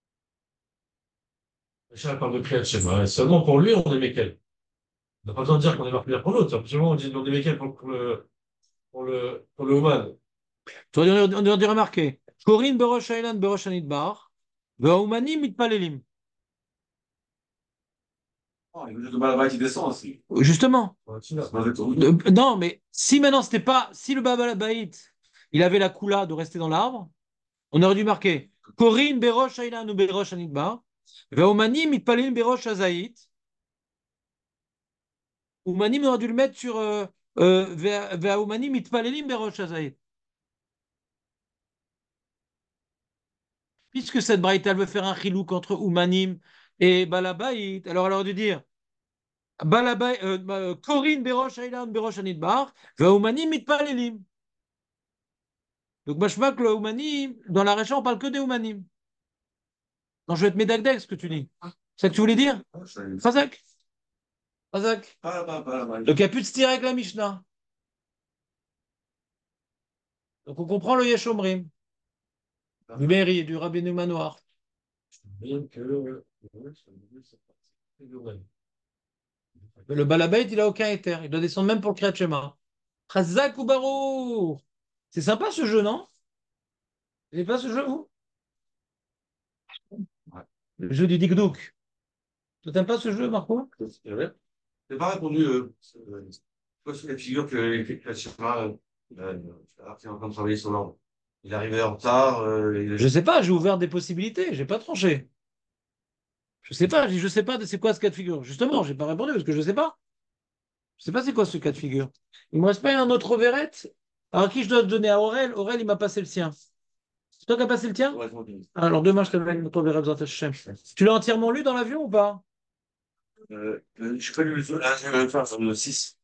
Récha, elle parle de Kriyat Shema. Et seulement pour lui, on est Mekel. On n'a pas besoin de dire qu'on est marqué pour l'autre. Absolument, on dit on est Mekel pour, pour le, pour le, pour le Ouman. Tu vois, on on dirait remarquer. Corinne Berosh Ailan Berosh Anidbar. Ve'aumanim mitpalelim. Oh, il y a juste de Balabait qui descend aussi. Justement. Ouais, Tfila. C'est pas des trucs. Euh, non, mais si maintenant c'était pas. Si le Babalabaït, il avait la coula de rester dans l'arbre, on aurait dû marquer Corinne Berosh Ailan ou Berosh Anidbar. Ve'aumanim mitpalelim Berosh Azaït. Oumanim, on aurait dû le mettre sur. Euh, euh, Ve'aumanim mitpalelim Berosh Azaït. Puisque cette braïta, elle veut faire un chilouk entre Oumanim et Balabaït, alors elle aurait dû dire Balabaït, euh, euh, Korin Berosh Ailan Berosh Anidbar, Oumanim Mitpalelim. Donc, moi, je vois que le Oumanim, dans la Récha, on parle que des Oumanim. Non, je vais te médagdeg ce que tu dis. C'est ça que tu voulais dire? Ah, je savais. Fazak? Fazak? Pas, pas, pas, pas. Donc, il n'y a plus de style avec la Mishnah. Donc, on comprend le Yeshomrim, du Meri et du Rabbeinu Manoir. Bien que le, Mais le Balabait, il n'a aucun éther. Il doit descendre même pour le Kriyat Shema. Chazak ou Barou. C'est sympa ce jeu, non? Vous n'avez pas ce jeu, vous? Ouais. Le jeu du Dikdouk. Tu n'aimes pas ce jeu, Marco? C'est vrai. J'ai pas répondu. Euh, euh, quoi, sur la figure que les je sais pas, euh, euh, alors qu'il est en train de travailler sur l'ordre. Il est arrivé en retard. Euh, il Je sais pas, j'ai ouvert des possibilités, j'ai pas tranché. Je sais pas, je dis, je sais pas de c'est quoi ce cas de figure. Justement, j'ai pas répondu parce que je sais pas. Je sais pas c'est quoi ce cas de figure. Il me reste pas un autre overette. Alors à qui je dois le donner à Aurel? Aurel, il m'a passé le sien. C'est toi qui as passé le tien? ouais, je m'en dis. Alors demain, je te donne notre overette dans ta chaîne. Tu l'as entièrement lu dans l'avion ou pas? Euh, euh, je sais pas le jeu. Ah, je vais le faire sur le six.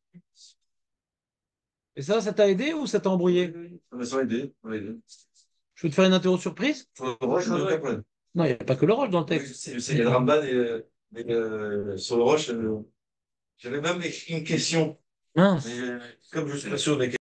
Et ça, ça t'a aidé ou ça t'a embrouillé? Ça m'a aidé. Ça m'a aidé. Je vais te faire une interro surprise? Sur le roche, je ne pas. Non, il n'y a pas que le roche dans le Oui, texte. je sais, je sais, il y a le Ramban et, euh, et, euh, sur le roche. Euh, j'avais même écrit une question. Mince. Mais euh, comme je suis pas sûr des